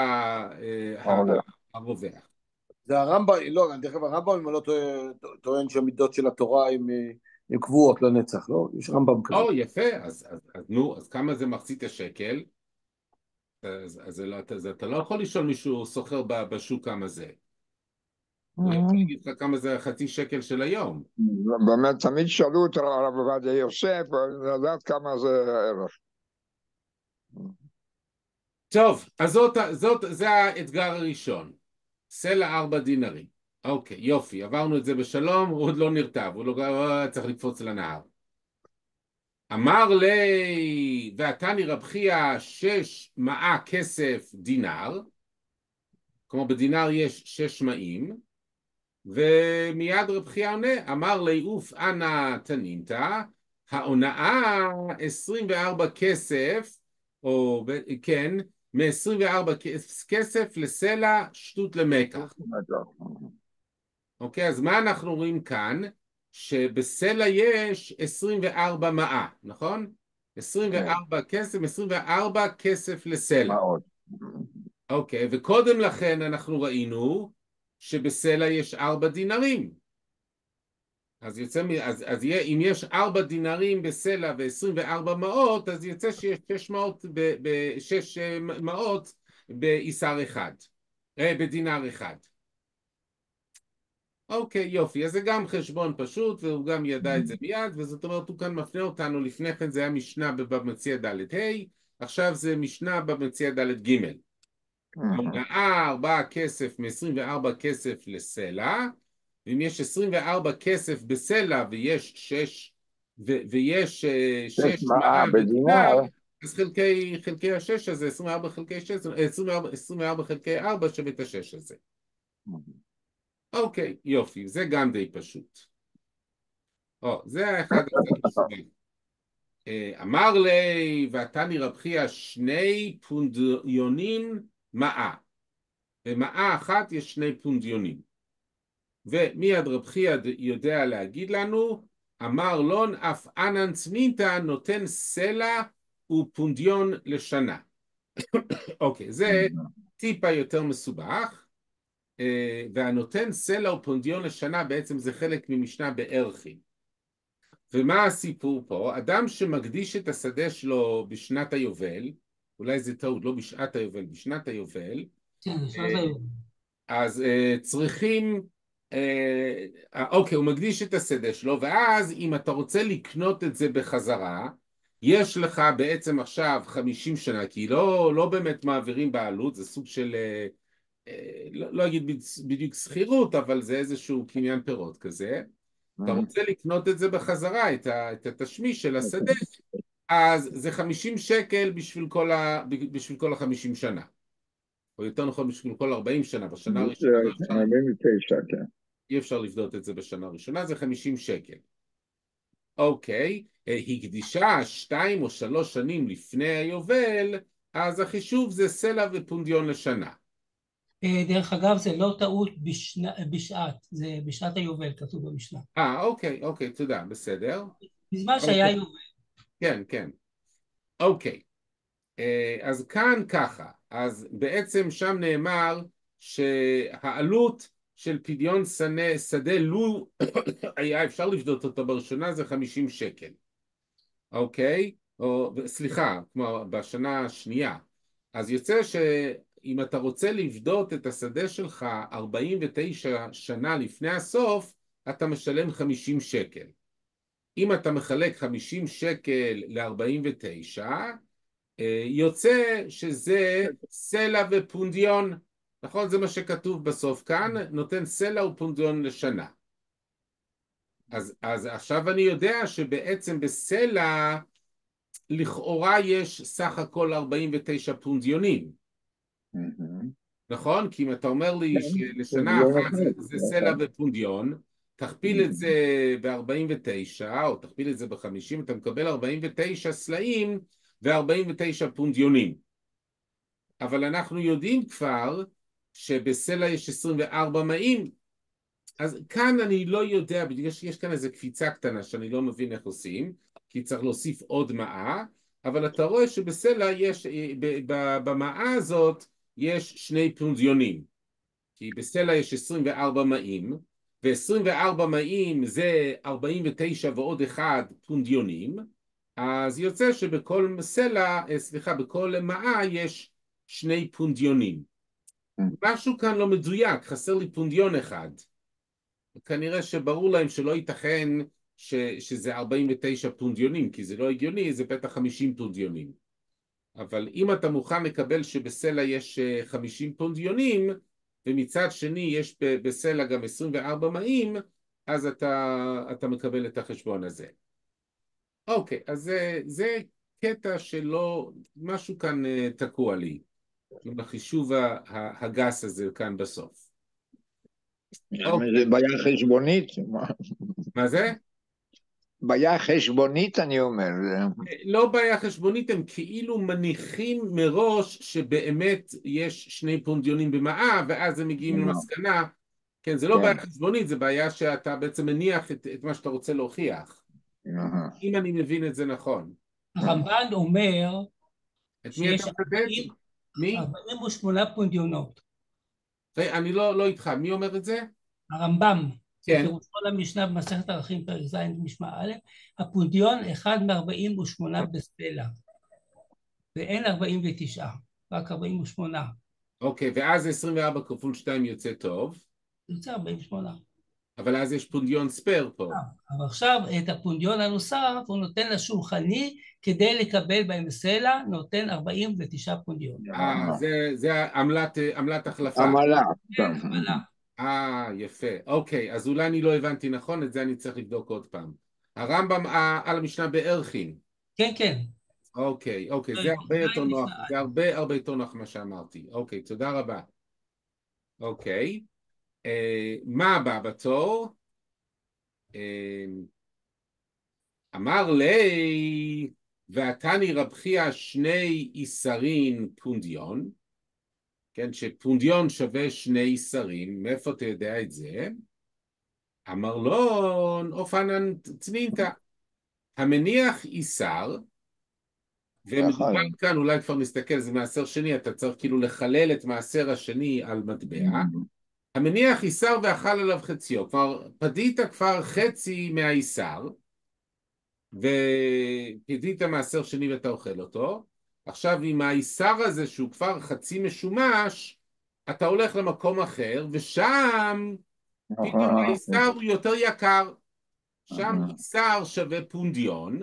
הרווח. זה הרמב"ם, לא, דרך אגב הרמב"ם אם אני לא טוען שהמידות של התורה הן קבועות לנצח, לא? יש רמב"ם כזה. או, יפה, אז, אז, אז נו, אז כמה זה מחצית השקל? אז, אז, אז אתה לא יכול לשאול מישהו סוחר בשוק כמה זה. הוא יכול להגיד לך כמה זה חצי שקל של היום. באמת, תמיד שאלו את הרב עובדיה יוסף, לדעת כמה זה הערך. טוב, אז זאת, זאת, זה האתגר הראשון. סלע ארבע דינרים. אוקיי, יופי, עברנו את זה בשלום, הוא עוד לא נרטב, הוא לא צריך לקפוץ לנהר. אמר לי, ועתני רב חייא שש מאה כסף דינר, כמו בדינר יש שש מאים, ומיד רב חייא עונה, אמר לי אוף אנא תנינתא, ההונאה עשרים וארבע כסף, או כן, מ-עשרים וארבע כסף לסלע שטות למקח. אוקיי, אז מה אנחנו רואים כאן? שבסלע יש עשרים וארבע מאה, נכון? עשרים וארבע כסף, עשרים וארבע כסף לסלע. אוקיי, וקודם לכן אנחנו ראינו שבסלע יש ארבע דינרים. אז יוצא, אז, אז יהיה, אם יש ארבע דינרים בסלע ו-עשרים וארבע מאות, אז יוצא שיש שש מאות, ב, ב, שש מאות באיסר אחד, אה, בדינר אחד. אוקיי, יופי, אז זה גם חשבון פשוט, והוא גם ידע את זה מיד, וזאת אומרת, הוא כאן מפנה אותנו, לפני כן זה היה משנה בבמציע ד' ה', עכשיו זה משנה בבמציע ד' ג'. ההונאה ארבעה כסף מ-עשרים וארבע כסף לסלע, ואם יש עשרים וארבע כסף בסלע ויש שש, ו- ויש שש מאה בדינר, אז חלקי, חלקי השש הזה, עשרים וארבע חלקי שש, עשרים וארבע, עשרים וארבע חלקי ארבע שווה את השש הזה. אוקיי, יופי, זה גם די פשוט. או, זה האחד הזה. אמר לי, ועתני רב חייא שני פונדיונים מאה. במאה אחת יש שני פונדיונים. ומיד רב חייא יודע להגיד לנו, אמר לון אף אנן צניתא נותן סלע ופונדיון לשנה. אוקיי, זה טיפה יותר מסובך, והנותן סלע ופונדיון לשנה בעצם זה חלק ממשנה בערכי. ומה הסיפור פה? אדם שמקדיש את השדה שלו בשנת היובל, אולי זה טעות, לא בשעת היובל, בשנת היובל, כן, בשעת היובל. אז צריכים, אוקיי, הוא מקדיש את השדה שלו, ואז אם אתה רוצה לקנות את זה בחזרה, יש לך בעצם עכשיו חמישים שנה, כי לא, לא באמת מעבירים בעלות, זה סוג של, לא, לא אגיד בדיוק שכירות, אבל זה איזשהו קניין פירות כזה. אתה רוצה לקנות את זה בחזרה, את, ה, את התשמיש של השדה, אז זה חמישים שקל בשביל כל, ה, בשביל כל ה-חמישים שנה. או יותר נכון בשביל כל ארבעים שנה, בשנה הראשונה. ארבעים ותשע, כן. אי אפשר לבדות את זה בשנה הראשונה, זה חמישים שקל. אוקיי, הקדישה שתיים או שלוש שנים לפני היובל, אז החישוב זה סלע ופונדיון לשנה. דרך אגב, זה לא טעות בשנה, בשעת, זה בשעת היובל כתוב במשנה. אה, אוקיי, אוקיי, תודה, בסדר. בזמן שהיה אוקיי. יובל. כן, כן. אוקיי, אז כאן ככה, אז בעצם שם נאמר שהעלות של פדיון שדה, שדה לו היה אפשר לבדות אותו בראשונה זה חמישים שקל. אוקיי? או, סליחה, כמו בשנה השנייה. אז יוצא שאם אתה רוצה לבדות את השדה שלך ארבעים ותשע שנה לפני הסוף, אתה משלם חמישים שקל. אם אתה מחלק חמישים שקל ל-ארבעים ותשע, יוצא שזה סלע ופונדיון. נכון? זה מה שכתוב בסוף כאן, נותן סלע ופונדיון לשנה. אז, אז עכשיו אני יודע שבעצם בסלע לכאורה יש סך הכל ארבעים ותשע פונדיונים. נכון? כי אם אתה אומר לי שלשנה אחת זה, זה סלע ופונדיון, תכפיל את זה ב-ארבעים ותשע או תכפיל את זה ב-חמישים, אתה מקבל ארבעים ותשע סלעים ו-ארבעים ותשע פונדיונים. אבל אנחנו יודעים כבר שבסלע יש עשרים וארבע מאים, אז כאן אני לא יודע, בגלל שיש כאן איזו קפיצה קטנה שאני לא מבין איך עושים, כי צריך להוסיף עוד מאה, אבל אתה רואה שבסלע יש, במאה הזאת יש שני פונדיונים, כי בסלע יש עשרים וארבע מאים, ו-עשרים וארבע מאים זה ארבעים ותשע ועוד אחד פונדיונים, אז יוצא שבכל סלע, סליחה, בכל מאה יש שני פונדיונים. משהו כאן לא מדויק, חסר לי פונדיון אחד. כנראה שברור להם שלא ייתכן ש, שזה ארבעים ותשע פונדיונים, כי זה לא הגיוני, זה בטח חמישים פונדיונים. אבל אם אתה מוכן לקבל שבסלע יש חמישים פונדיונים, ומצד שני יש בסלע גם עשרים וארבע מאים, אז אתה, אתה מקבל את החשבון הזה. אוקיי, אז זה, זה קטע שלא, משהו כאן תקוע לי, עם החישוב הגס הזה כאן בסוף. זה בעיה חשבונית? מה זה? בעיה חשבונית אני אומר. לא בעיה חשבונית, הם כאילו מניחים מראש שבאמת יש שני פונדיונים במאה, ואז הם מגיעים למסקנה. כן, זה לא בעיה חשבונית, זה בעיה שאתה בעצם מניח את, את מה שאתה רוצה להוכיח. אם אני מבין את זה נכון. הרמב"ן אומר את מי אתה מדבר? מי? ארבעים ושמונה פונדיונות. אני לא, לא איתך, מי אומר את זה? הרמב"ם. כן. פירושו למשנה במסכת ערכים פרק ז' משמע א', הפונדיון אחד מ-ארבעים ושמונה בסלע, ואין ארבעים ותשע, רק ארבעים ושמונה. אוקיי, ואז עשרים וארבע כפול שתיים יוצא טוב. יוצא ארבעים ושמונה. אבל אז יש פונדיון ספייר פה. אבל עכשיו את הפונדיון הנוסף הוא נותן לשולחני כדי לקבל בהם סלע, נותן ארבעים ותשע פונדיון. אה, זה, זה עמלת, עמלת החלפה. עמלה. כן, עמלה. אה, יפה. אוקיי, אז אולי אני לא הבנתי נכון, את זה אני צריך לבדוק עוד פעם. הרמב"ם על המשנה בערכין. כן, כן. אוקיי, אוקיי, לא, זה הרבה יותר עדיין נוח, נשאר. זה הרבה הרבה יותר נוח מה שאמרתי. אוקיי, תודה רבה. אוקיי, אה, מה הבא בתור? אה, אמר לי, ועתני רב חייא שני איסרין פונדיון, כן, שפונדיון שווה שני איסרים, מאיפה אתה יודע את זה? אמר לו, אופנן צנינתא, המניח איסר, ומדובר כאן, אולי כבר נסתכל, זה מעשר שני, אתה צריך כאילו לחלל את מעשר השני על מטבע, המניח איסר ואכל עליו חציו, כלומר פדית כבר חצי מהאיסר, ופדית מעשר שני ואתה אוכל אותו, עכשיו עם האיסר הזה שהוא כבר חצי משומש, אתה הולך למקום אחר, ושם פתאום האיסר הוא יותר יקר, שם איסר שווה פונדיון,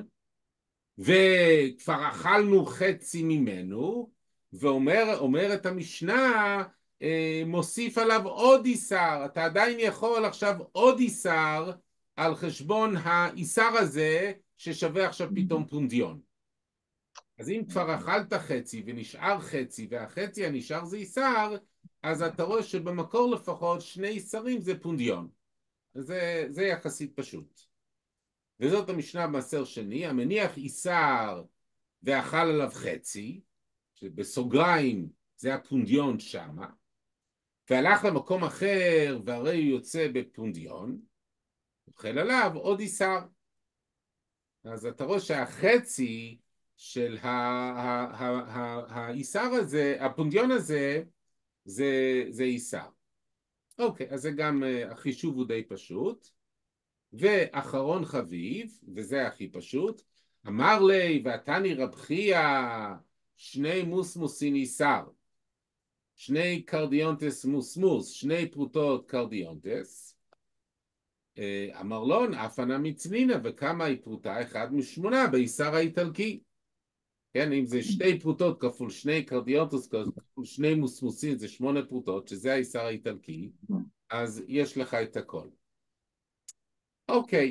וכבר אכלנו חצי ממנו, ואומרת המשנה, מוסיף עליו עוד איסר, אתה עדיין יכול עכשיו עוד איסר על חשבון האיסר הזה ששווה עכשיו פתאום פונדיון. אז אם כבר אכלת חצי ונשאר חצי והחצי הנשאר זה איסר, אז אתה רואה שבמקור לפחות שני איסרים זה פונדיון. זה, זה יחסית פשוט. וזאת המשנה במעשר שני, המניח איסר ואכל עליו חצי, שבסוגריים זה הפונדיון שמה, והלך למקום אחר והרי הוא יוצא בפונדיון, אוכל עליו עוד איסר. אז אתה רואה שהחצי של האיסר הזה, הפונדיון הזה, זה, זה איסר. אוקיי, אז זה גם, החישוב הוא די פשוט. ואחרון חביב, וזה הכי פשוט, אמר לי, ועתני רב חייא שני מוסמוסין איסר, שני קרדיונטס מוסמוס, שני פרוטות קרדיונטס, אמר לו, אפנה מצנינה, וכמה היא פרוטה? אחד משמונה באיסר האיטלקי. כן, אם זה שתי פרוטות כפול שני קרדיונטס כפול שני מוסמוסין, זה שמונה פרוטות, שזה האיסר האיטלקי, אז יש לך את הכל. אוקיי,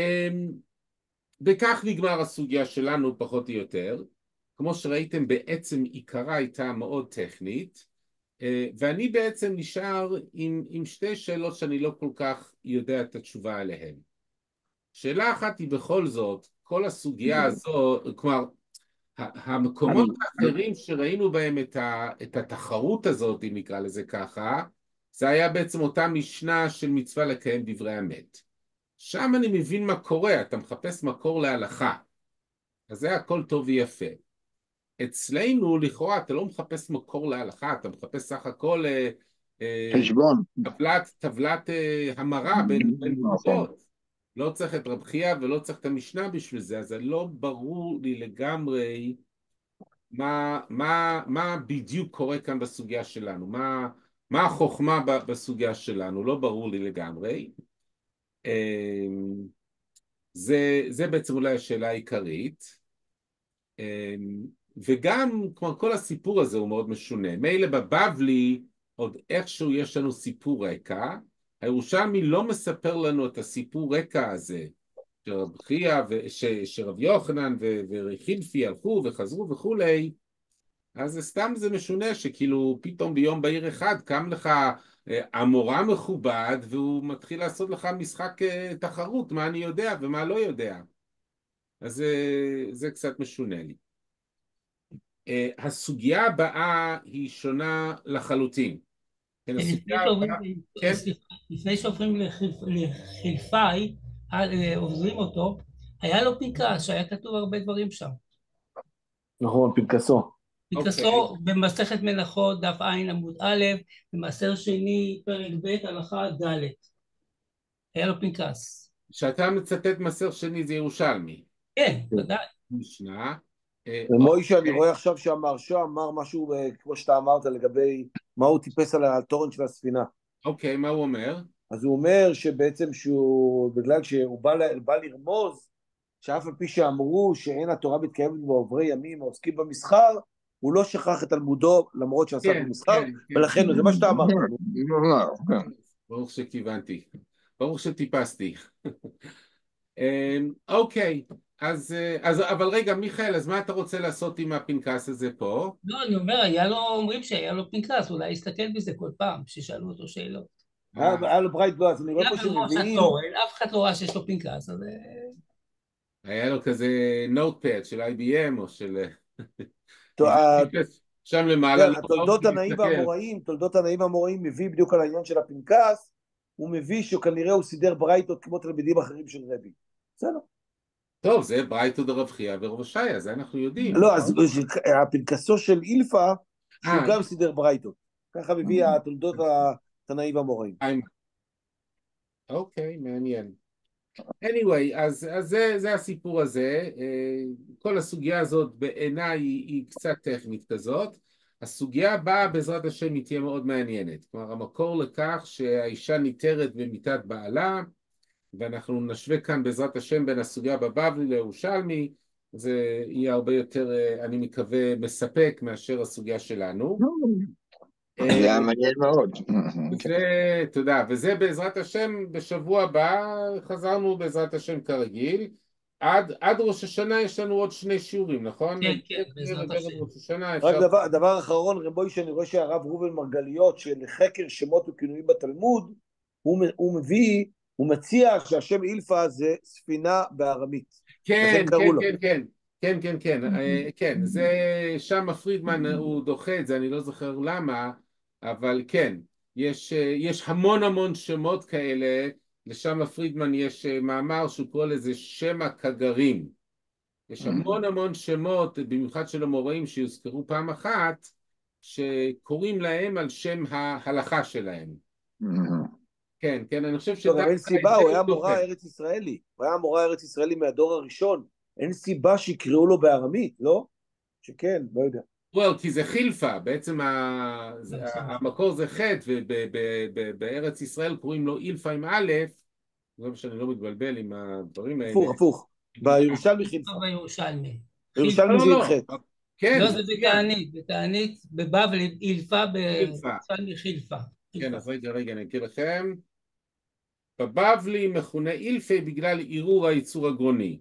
בכך נגמר הסוגיה שלנו פחות או יותר. כמו שראיתם, בעצם עיקרה הייתה מאוד טכנית, ואני בעצם נשאר עם, עם שתי שאלות שאני לא כל כך יודע את התשובה עליהן. שאלה אחת היא בכל זאת, כל הסוגיה הזו, כלומר, המקומות האחרים שראינו בהם את, ה, את התחרות הזאת, אם נקרא לזה ככה, זה היה בעצם אותה משנה של מצווה לקיים דברי אמת. שם אני מבין מה קורה, אתה מחפש מקור להלכה, אז זה הכל טוב ויפה. אצלנו לכאורה אתה לא מחפש מקור להלכה, אתה מחפש סך הכל חשבון. טבלת, טבלת המרה בין, בין פרוטות. לא צריך את רב חייא ולא צריך את המשנה בשביל זה, אז זה לא ברור לי לגמרי מה, מה, מה בדיוק קורה כאן בסוגיה שלנו, מה, מה החוכמה בסוגיה שלנו, לא ברור לי לגמרי. זה, זה בעצם אולי השאלה העיקרית, וגם כמו כל הסיפור הזה הוא מאוד משונה. מילא בבבלי עוד איכשהו יש לנו סיפור רקע, הירושלמי לא מספר לנו את הסיפור רקע הזה, שרב חייא, שרב יוחנן וחילפי הלכו וחזרו וכולי, אז זה סתם זה משונה שכאילו פתאום ביום בהיר אחד קם לך המורה מכובד והוא מתחיל לעשות לך משחק תחרות, מה אני יודע ומה לא יודע. אז זה, זה קצת משונה לי. הסוגיה הבאה היא שונה לחלוטין. לפני שעוברים לחילפאי, עוברים אותו, היה לו פנקס שהיה כתוב הרבה דברים שם. נכון, פנקסו. פנקסו במסכת מלאכות, דף עין עמוד א', במעשר שני, פרק ב', הלכה ד'. היה לו פנקס. כשאתה מצטט מעשר שני זה ירושלמי. כן, ודאי. משנה. ומוישה, אני רואה עכשיו שהמהרש"א אמר משהו, כמו שאתה אמרת, לגבי מה הוא טיפס על התורן של הספינה. אוקיי, מה הוא אומר? אז הוא אומר שבעצם שהוא, בגלל שהוא בא, בא לרמוז, שאף על פי שאמרו שאין התורה מתקיימת בעוברי ימים העוסקים במסחר, הוא לא שכח את תלמודו למרות שעשה במסחר, ולכן זה מה שאתה אמרת. ברוך שכיוונתי, ברוך שטיפסתי. אוקיי, אז, אז, אבל רגע, מיכאל, אז מה אתה רוצה לעשות עם הפנקס הזה פה? לא, אני אומר, היה לו, אומרים שהיה לו פנקס, אולי יסתכל בזה כל פעם, שישאלו אותו שאלות. היה אה, היה לו ברייט לא, אז אני רואה היה פה בראש שמביאים, התורן, אף אחד לא ראה שיש לו פנקס, אז... היה לו כזה נוטפד של איי בי אם או של... טוב, ה- שם למעלה, כן, לא לא תולדות רוצים הנאים להסתכל. והאמוראים, תולדות הנאים והאמוראים מביא בדיוק על העניין של הפנקס, הוא מביא שכנראה הוא סידר ברייתות כמו תלמידים אחרים של רבי. בסדר. טוב, זה ברייתא דרב חייא ורב הושעיה, זה אנחנו יודעים. לא, אז הפנקסו של אילפא, שהוא אה, גם סידר ברייתות. ככה מביא התולדות התנאים והאמוראים. אוקיי, מעניין. anyway, אז, אז זה, זה הסיפור הזה. אה, כל הסוגיה הזאת בעיניי היא, היא קצת טכנית כזאת. הסוגיה הבאה בעזרת השם היא תהיה מאוד מעניינת. כלומר, המקור לכך שהאישה ניתרת במיתת בעלה, ואנחנו נשווה כאן בעזרת השם בין הסוגיה בבבלי לירושלמי, זה יהיה הרבה יותר, אה, אני מקווה, מספק מאשר הסוגיה שלנו. זה היה מעניין מאוד. וזה, אתה יודע, וזה בעזרת השם בשבוע הבא, חזרנו בעזרת השם כרגיל. עד, עד ראש השנה יש לנו עוד שני שיעורים, נכון? כן, כן, בעזרת בערב השם. ראש השנה רק אפשר... דבר, דבר אחרון, רב מוישה, אני רואה שהרב ראובן מרגליות, שלחקר שמות וכינויים בתלמוד, הוא, מ- הוא מביא, הוא מציע שהשם אילפא זה ספינה בארמית. כן, לכן קראו כן, לו. כן, כן, כן, כן, כן, אה, כן, זה שם פרידמן הוא דוחה את זה, אני לא זוכר למה, אבל כן, יש, אה, יש המון המון שמות כאלה, לשם פרידמן יש אה, מאמר שהוא קורא לזה שם הכגרים. יש המון המון שמות, במיוחד של המוראים שיוזכרו פעם אחת, שקוראים להם על שם ההלכה שלהם. כן, כן, אני חושב לא, גם אין שדווקא את סיבה, זה הוא היה הוא דוחה. מורה ארץ ישראלי. הוא היה מורה ארץ ישראלי מהדור הראשון. אין סיבה שיקראו לו בארמית, לא? שכן, לא יודע. well, כי זה חילפה, בעצם ה... זה- המקור זה חטא, ובארץ ישראל קוראים לו אילפה עם א', זה מה שאני לא מתבלבל עם הדברים האלה. הפוך, הפוך. בירושלמי חילפה. לא בירושלמי. בירושלמי לא, זה עם לא, חטא. כן, לא, זה זה מצוין. בתענית, בתענית, בבבל, אילפה, חילפה. בירושלמי חילפה. כן, אז רגע, רגע, אני אקריא לכם. בבבלי מכונה אילפה בגלל ערעור הייצור הגרוני.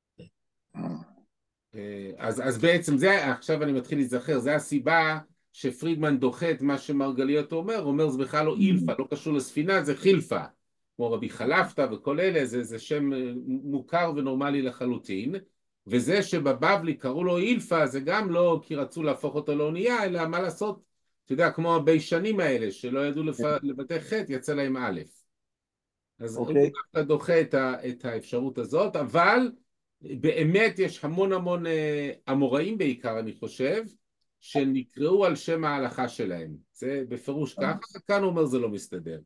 אז, אז בעצם זה, עכשיו אני מתחיל להיזכר, זה הסיבה שפרידמן דוחה את מה שמרגליות אומר, אומר זה בכלל לא אילפה, לא קשור לספינה, זה חילפה. כמו רבי חלפתא וכל אלה, זה, זה שם מוכר ונורמלי לחלוטין, וזה שבבבלי קראו לו אילפה, זה גם לא כי רצו להפוך אותו לאונייה, אלא מה לעשות, אתה יודע, כמו הביישנים האלה, שלא ידעו לפ... לבטא חטא, יצא להם א'. אז הוא אוקיי. דווקא דוחה את, ה... את האפשרות הזאת, אבל באמת יש המון המון אמוראים בעיקר, אני חושב, שנקראו על שם ההלכה שלהם. זה בפירוש ככה, כאן הוא אומר זה לא מסתדר.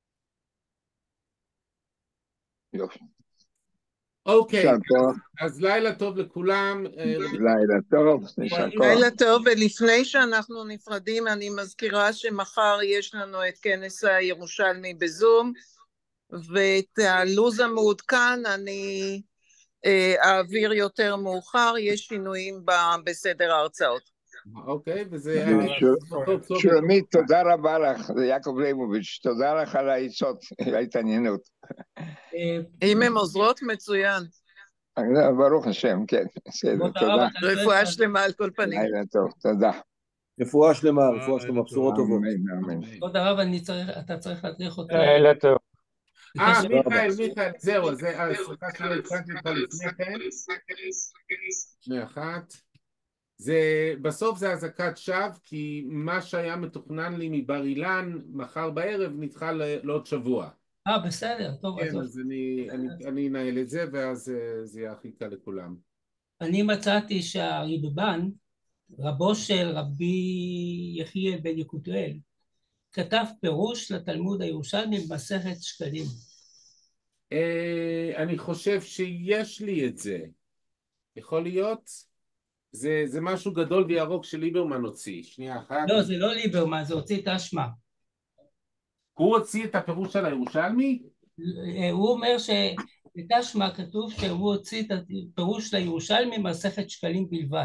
יופי. אוקיי, יישר אז, כוח. אז לילה טוב לכולם. לילה טוב, יישר כוח. לילה טוב, ולפני שאנחנו נפרדים, אני מזכירה שמחר יש לנו את כנס הירושלמי בזום, ואת הלו"ז המעודכן אני אה, אעביר יותר מאוחר, יש שינויים ב- בסדר ההרצאות. אוקיי, וזה... שולמית, תודה רבה לך, זה יעקב ליבוביץ', תודה לך על העצות, ההתעניינות. אם הן עוזרות, מצוין. ברוך השם, כן, בסדר, תודה. רפואה שלמה על כל פנים. לילה טוב, תודה. רפואה שלמה, רפואה שלמה, בשורות טובות. אמן, אמן. כבוד הרב, אני צריך, אתה צריך להדריך אותו. לילה טוב. אה, מיכאל, מיכאל, זהו, אז סליחה שלא התחלתי אותך לפני כן. שנייה אחת. זה, בסוף זה אזעקת שווא, כי מה שהיה מתוכנן לי מבר אילן מחר בערב נדחה לעוד שבוע. אה, בסדר, טוב. כן, אז אני, אני, אני אנהל את זה, ואז זה יהיה הכי קל לכולם. אני מצאתי שהרדב"ן, רבו של רבי יחיאל בן יקותיאל, כתב פירוש לתלמוד הירושלמי במסכת שקלים. אני חושב שיש לי את זה. יכול להיות? זה, זה משהו גדול וירוק שליברמן הוציא. שנייה אחת. לא, זה לא ליברמן, זה הוציא את השמה. הוא הוציא את הפירוש על הירושלמי? הוא אומר שבתשמע כתוב שהוא הוציא את הפירוש לירושלמי מסכת שקלים בלבד.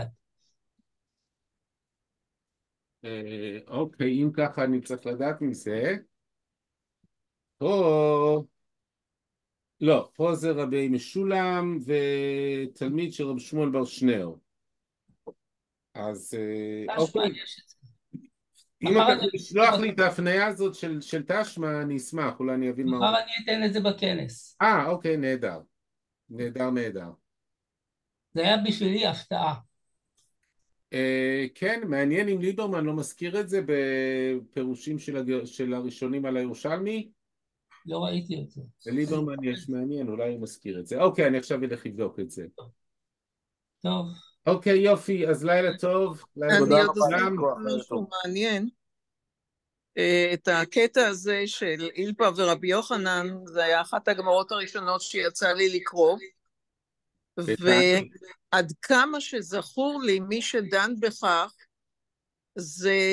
אוקיי, אם ככה אני צריך לדעת מזה. טוב. לא, פה זה רבי משולם ותלמיד של רבי שמואל בר שנאו. אז אה, תשמע, אוקיי, יש את זה. אם מחר אתה אני- יכול לשלוח לי את ההפניה הזאת של, של תשמע, אני אשמח, אולי אני אבין מה הוא... מחר אני אתן את זה בכנס. אה, אוקיי, נהדר. נהדר, נהדר. זה היה בשבילי הפתעה. אה, כן, מעניין אם ליברמן לא מזכיר את זה בפירושים של, הג... של הראשונים על הירושלמי. לא ראיתי את זה. לליברמן יש מעניין, אולי הוא מזכיר את זה. אוקיי, אני עכשיו אלך לבדוק את זה. טוב. אוקיי, יופי, אז לילה טוב. לילה אני טוב תודה עוד רבה, לכולם. אוסיף כוח, לילה משהו טוב. מעניין. אה, את הקטע הזה של אילפא ורבי יוחנן, זה היה אחת הגמרות הראשונות שיצא לי לקרוא, ועד כמה שזכור לי, מי שדן בכך זה